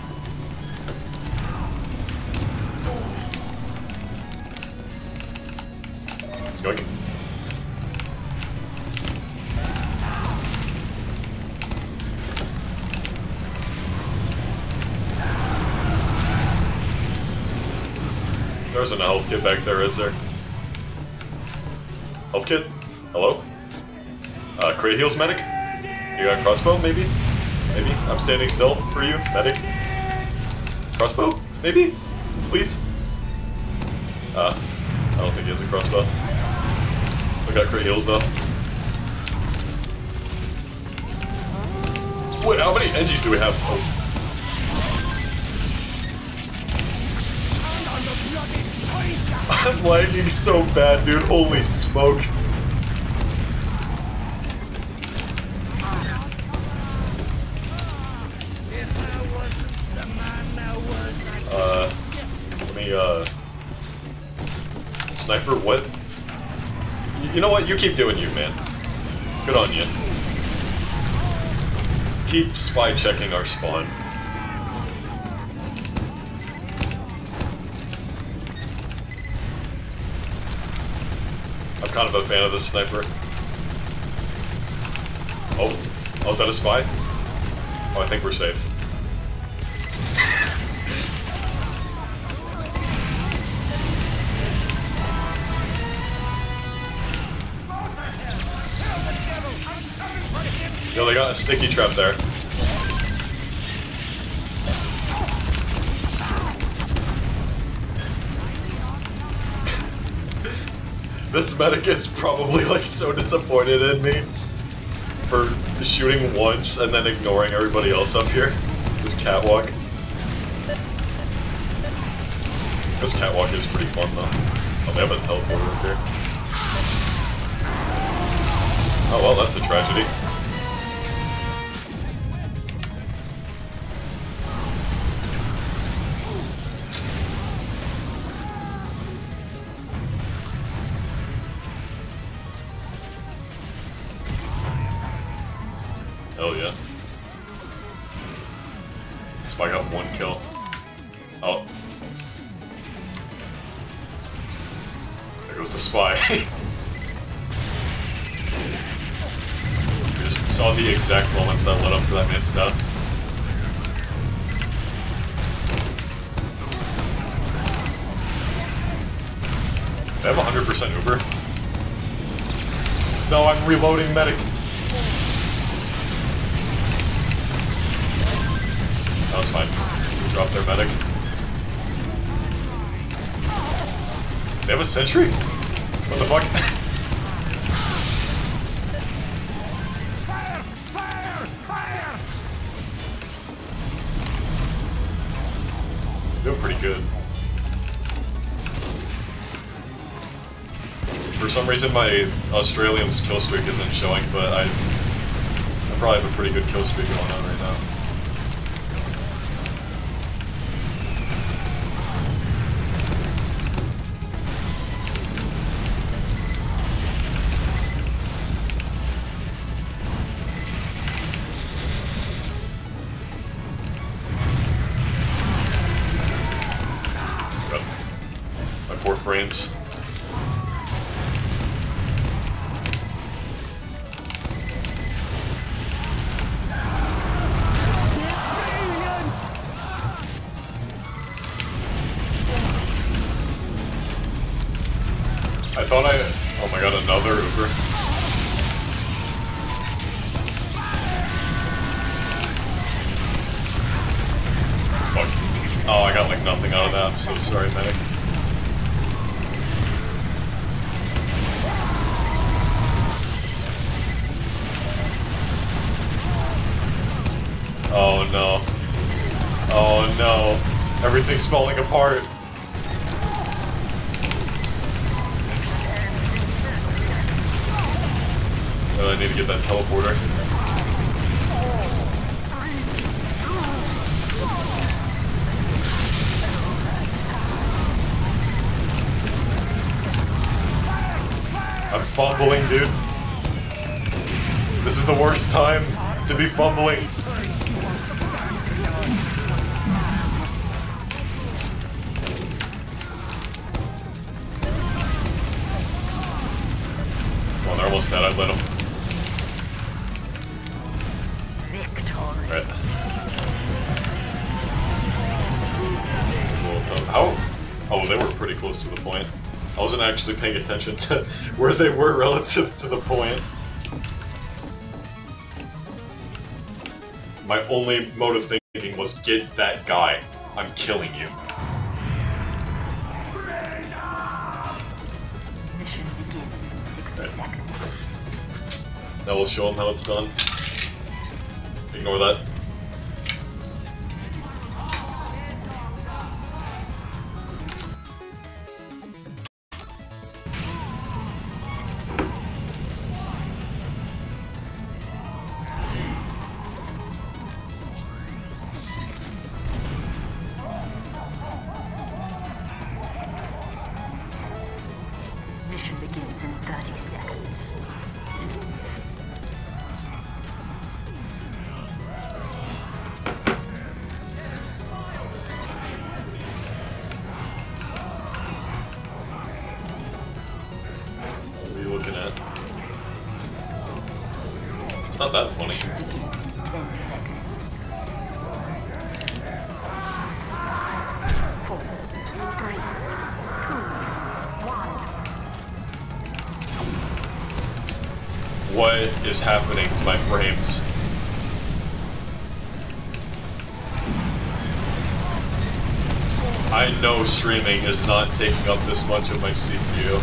Yoink. There isn't a health kit back there, is there? Health kit? Hello? Crate heals medic? You got a crossbow, maybe? Maybe? I'm standing still for you, medic. Crossbow? Maybe? Please? I don't think he has a crossbow. Still got crate heals though. Wait, how many NGs do we have? Oh. I'm lagging so bad, dude. Holy smokes. Let me, Sniper, what? You know what? You keep doing you, man. Good on you. Keep spy checking our spawn. I'm kind of a fan of this sniper. Oh, is that a spy? Oh, I think we're safe. Yo, they got a sticky trap there. This medic is probably like so disappointed in me for shooting once and then ignoring everybody else up here. This catwalk. This catwalk is pretty fun though. Oh, they have a teleporter up here. Oh well, that's a tragedy. Hell yeah. Spy got 1 kill. Oh. There goes the spy. We just saw the exact moments that led up to that man's death. They have 100% Uber. No, I'm reloading medic. Oh, it's fine. Drop their medic. They have a sentry? What the fuck? Fire! Fire! Fire! Doing pretty good. For some reason my Australian's kill streak isn't showing, but I probably have a pretty good kill streak going on right now. My poor frames. I thought oh my god, another Uber. Fuck. Oh, I got like nothing out of that. I'm so sorry, medic. Oh no. Oh no. Everything's falling apart. Oh, I need to get that teleporter. I'm fumbling, dude. This is the worst time to be fumbling. Well, they're almost dead. I'd let them. Right. How? Oh, they were pretty close to the point. I wasn't actually paying attention to where they were relative to the point. My only mode of thinking was get that guy. I'm killing you. Mission begins in 60 seconds. Now we'll show them how it's done. Ignore that. Mission begins in 30 seconds. What are you looking at? It's not that funny. Mission begins in 10 seconds. 4, 3, 2, 1. What is happening to my frames? I know streaming is not taking up this much of my CPU.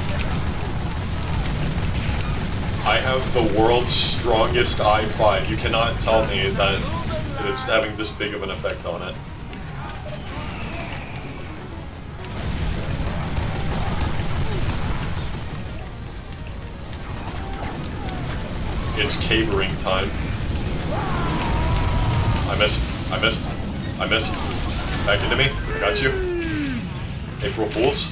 I have the world's strongest i5. You cannot tell me that it's having this big of an effect on it. It's cabering time. I missed. Back into me. I got you. April Fools.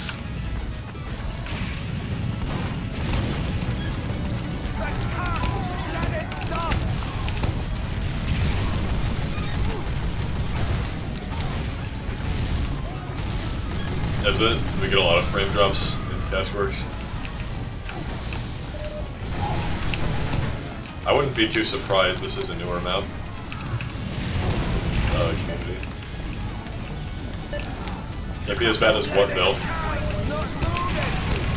Is it? We get a lot of frame drops in Cashworks. I wouldn't be too surprised. This is a newer map. Community. Can't be as bad as what, Bill?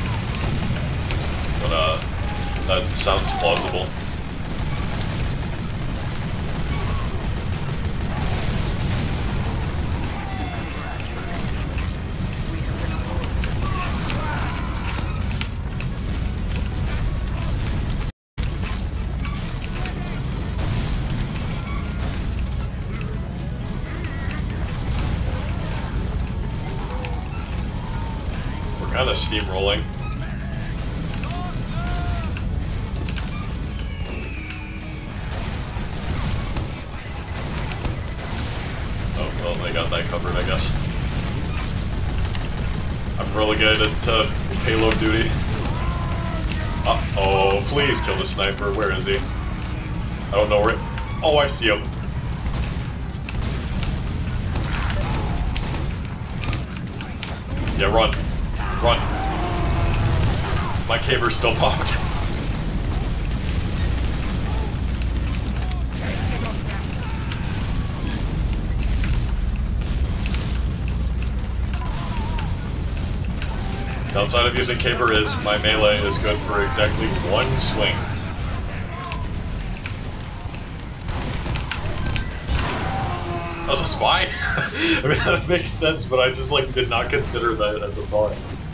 That sounds plausible. We're kind of steamrolling. Well, they got that covered, I guess. I'm relegated to payload duty. Uh-oh, please kill the sniper. Where is he? I don't know where... Oh, I see him. Yeah, run. Run. My caber's still popped. Downside of using Caber is my melee is good for exactly one swing. That was a spy? I mean, that makes sense, but I just, like, did not consider that as a thought.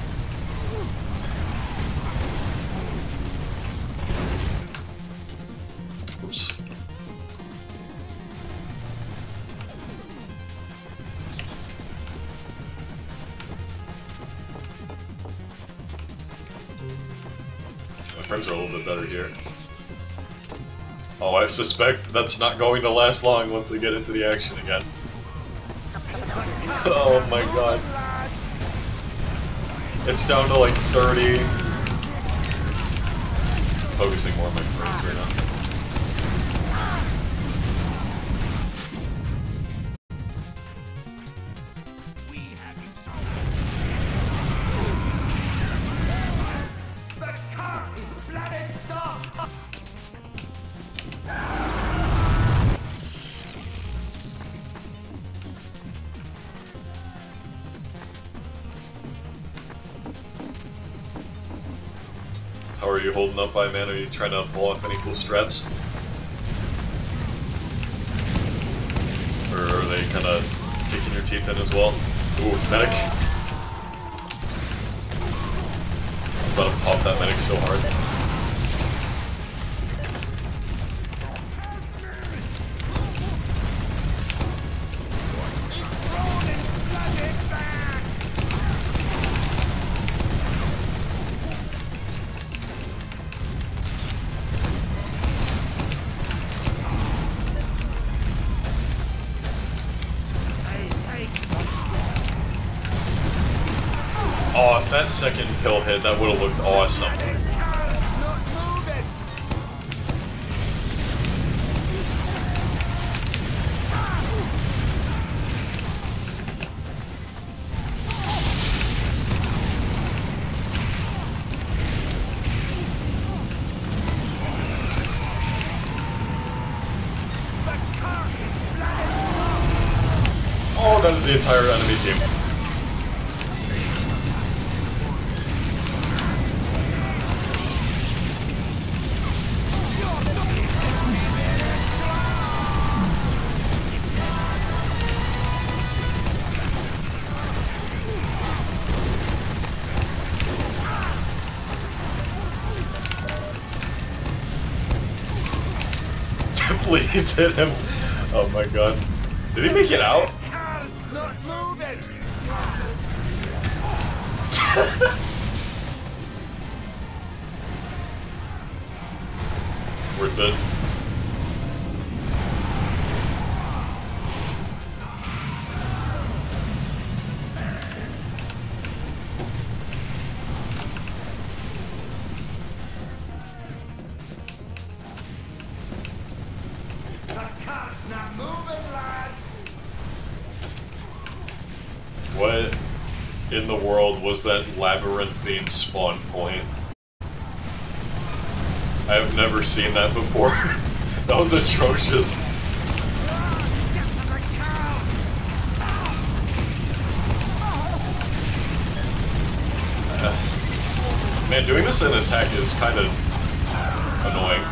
Oops. My friends are a little bit better here. Oh, I suspect that's not going to last long once we get into the action again. Oh my god. It's down to like 30. Focusing more on my frames right now. How are you holding up, man? Are you trying to pull off any cool strats? Or are they kind of kicking your teeth in as well? Ooh, medic. I'm about to pop that medic so hard. Oh, if that second pill hit, that would have looked awesome. Oh, that is the entire enemy team. Please hit him. Oh my god. Did he make it out? Not moving. Worth it. Not moving, lads. What in the world was that labyrinthine spawn point? I have never seen that before. That was atrocious. Man, doing this in attack is kind of annoying.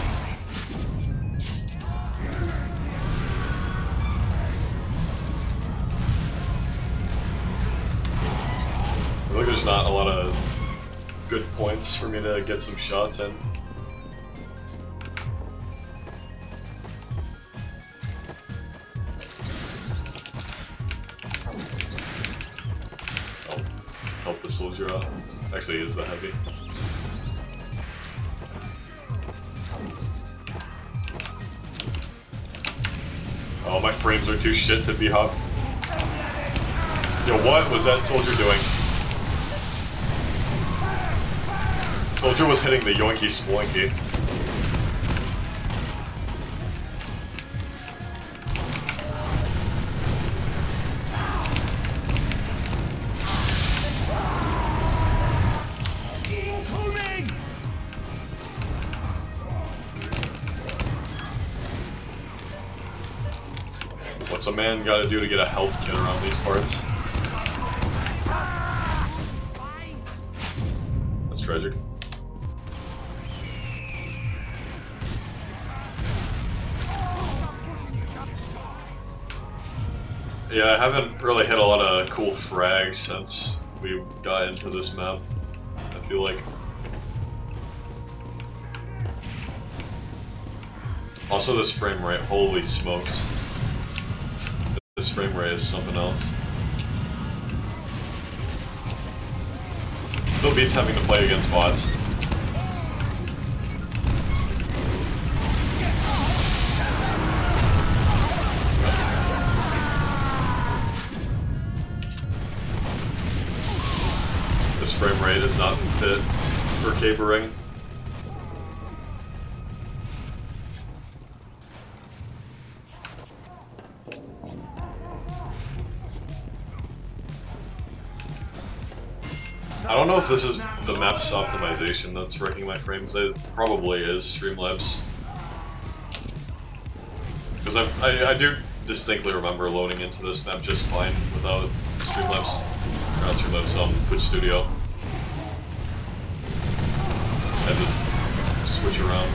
I feel like there's not a lot of good points for me to get some shots in. Oh, help the soldier out. Actually, he is the heavy. Oh, my frames are too shit to be hop. Yo, what was that soldier doing? Soldier was hitting the yoinky sploinky. Incoming! What's a man gotta do to get a health kit around these parts? That's tragic. Yeah, I haven't really hit a lot of cool frags since we got into this map, I feel like. Also this frame rate, holy smokes. This frame rate is something else. Still beats having to play against bots. This frame rate is not fit for cabering. I don't know if this is the map's optimization that's wrecking my frames. It probably is Streamlabs. Because I do distinctly remember loading into this map just fine without Streamlabs. Or not Streamlabs, Twitch Studio. I had to switch around.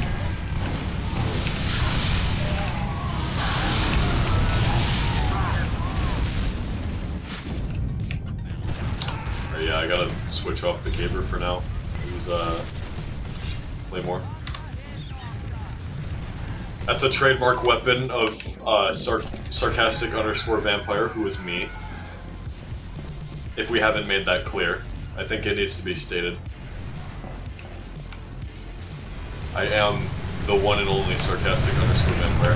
Yeah, I gotta switch off the caber for now. Use Claymore. That's a trademark weapon of sarcastic_vampire, who is me. If we haven't made that clear, I think it needs to be stated. I am the one and only sarcastic_vampire.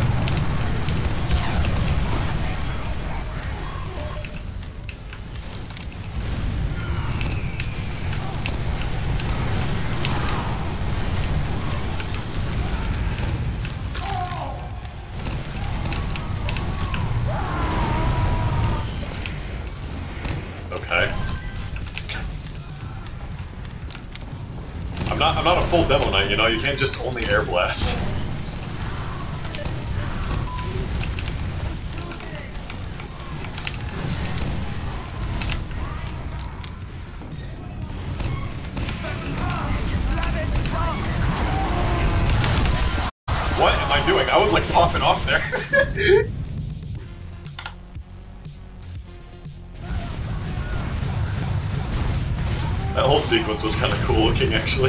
I'm not a full demo knight, you know, you can't just only air blast. What am I doing? I was like popping off there. That whole sequence was kind of cool looking, actually.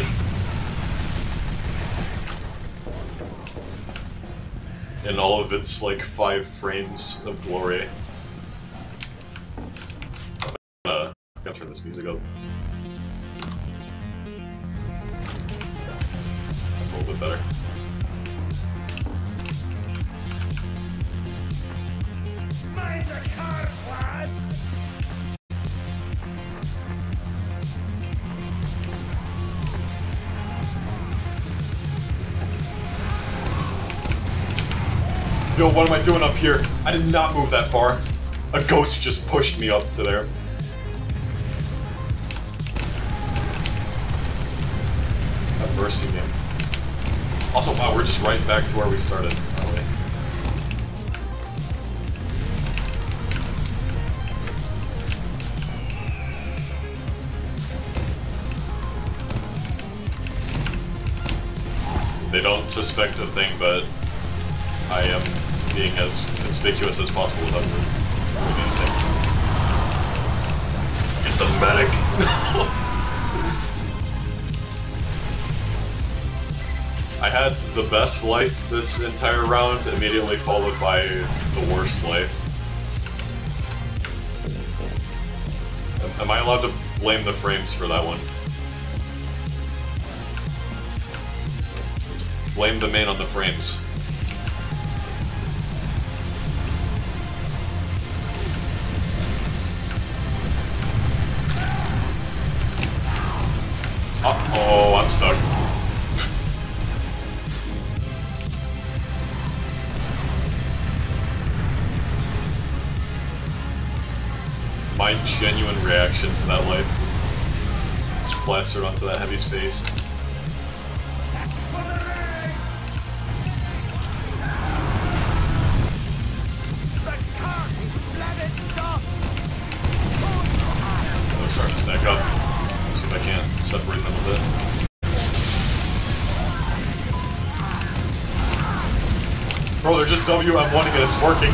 In all of its, like, 5 frames of glory. I'm gonna turn this music up. That's a little bit better. Mind the car, lads! Yo, what am I doing up here? I did not move that far. A ghost just pushed me up to there. Have mercy, man. Also, wow, we're just right back to where we started. They don't suspect a thing, but I am being as conspicuous as possible without doing anything. Get the medic! I had the best life this entire round, immediately followed by the worst life. Am I allowed to blame the frames for that one? Blame the main on the frames. Uh-oh, I'm stuck. My genuine reaction to that life. Just plastered onto that heavy's face. They're starting to stack up. Let's see if I can't separate them a bit. Bro, they're just WM1ing and it's working.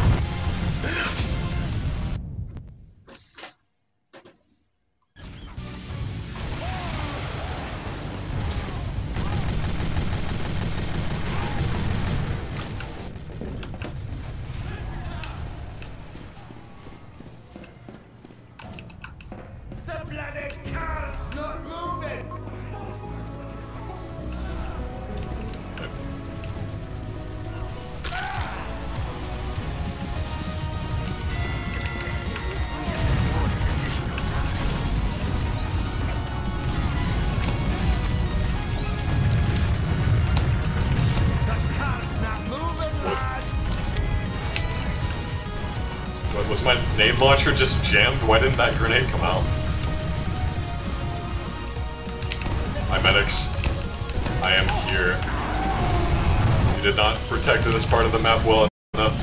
Was my nade launcher just jammed? Why didn't that grenade come out? Hi, medics. I am here. You did not protect this part of the map well enough.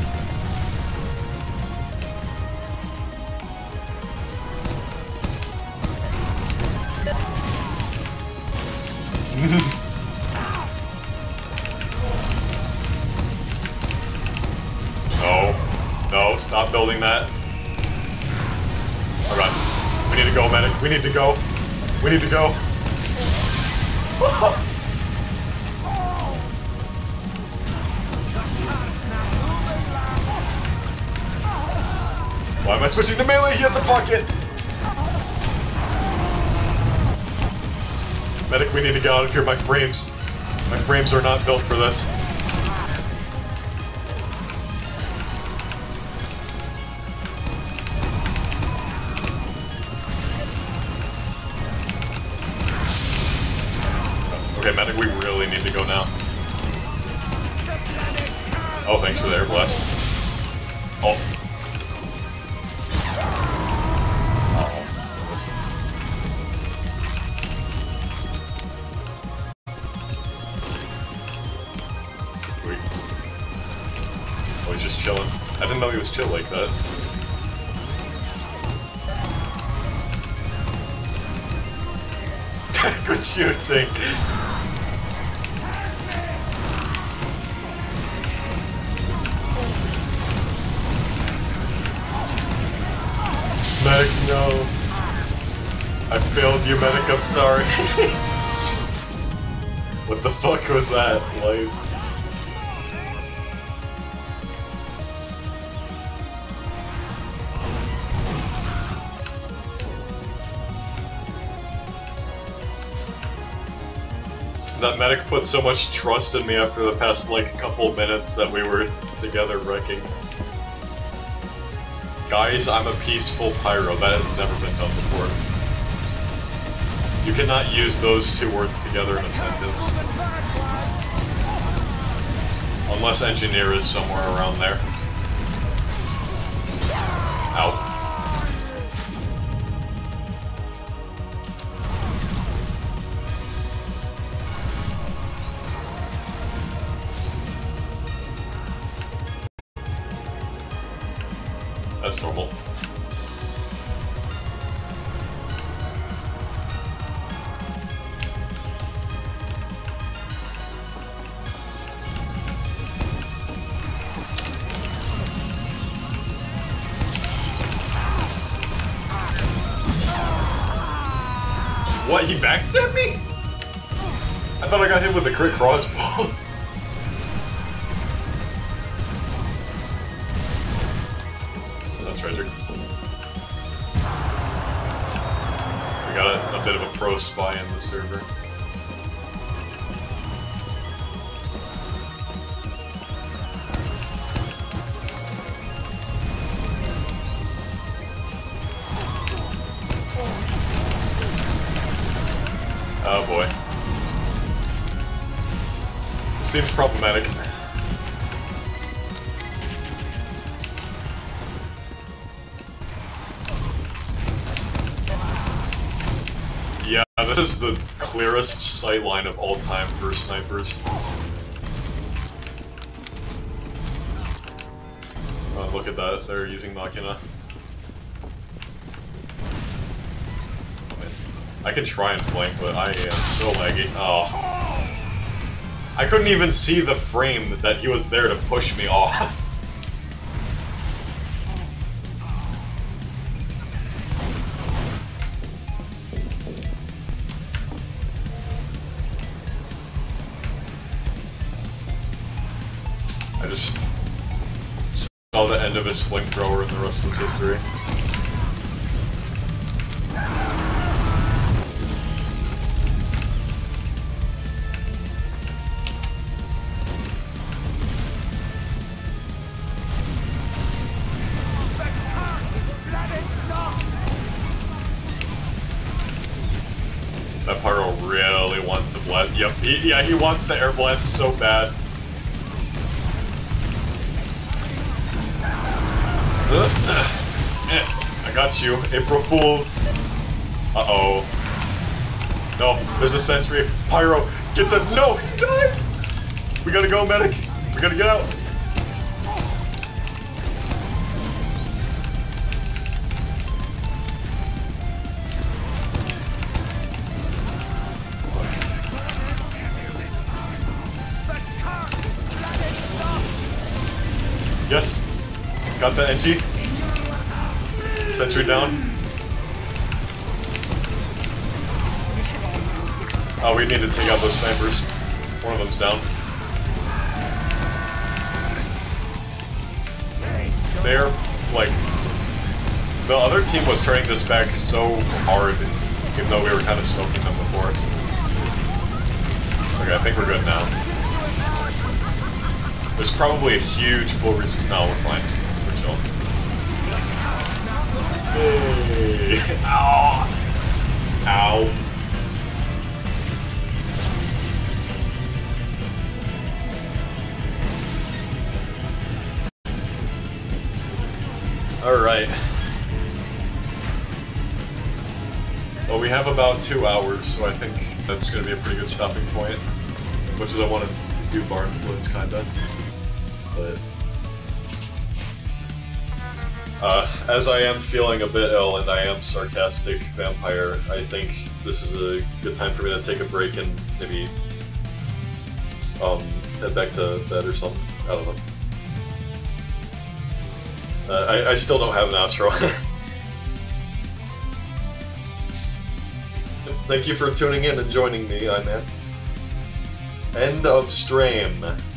No, stop building that. Oh god. We need to go, medic. We need to go. We need to go. Why am I switching to melee? He has a bucket! Medic, we need to get out of here. My frames are not built for this. Okay, medic, we really need to go now. Oh, thanks for the air blast. Oh. Wait. Oh, he's just chilling. I didn't know he was chill like that. Good shooting. Medic, no. I failed you, medic, I'm sorry. What the fuck was that? Life. That medic put so much trust in me after the past, like, couple minutes that we were together wrecking. Guys, I'm a peaceful pyro. That has never been done before. You cannot use those two words together in a sentence. Unless engineer is somewhere around there. Ow. That's normal. What, he backstabbed me? I thought I got hit with a crit crossbow. That's tragic. We got a bit of a pro spy in the server. Oh boy. This seems problematic. Yeah, this is the clearest sightline of all time for snipers. Oh, look at that, they're using Machina. I can try and flank, but I am so laggy. Oh. I couldn't even see the frame that he was there to push me off. I just saw the end of his flamethrower and the rest was history. That Pyro really wants to blast. Yep, he wants the air blast so bad. I got you. April Fools. Uh-oh. No, there's a sentry. Pyro, get the... No, he died! We gotta go, medic. We gotta get out. Yes. Got the NG. Sentry down. Oh, we need to take out those snipers. One of them's down. They're, like... The other team was turning this back so hard, even though we were kind of smoking them before. Okay, I think we're good now. There's probably a huge full resume. No, we're fine. We're chill. Hey. Ow! Ow. Alright. Well, we have about 2 hours, so I think that's going to be a pretty good stopping point. As much as I want to do Barn Blitz, kinda. But as I am feeling a bit ill and I am sarcastic vampire, I think this is a good time for me to take a break and maybe head back to bed or something. I don't know. I still don't have an outro. Thank you for tuning in and joining me, I'm Matt. End of stream.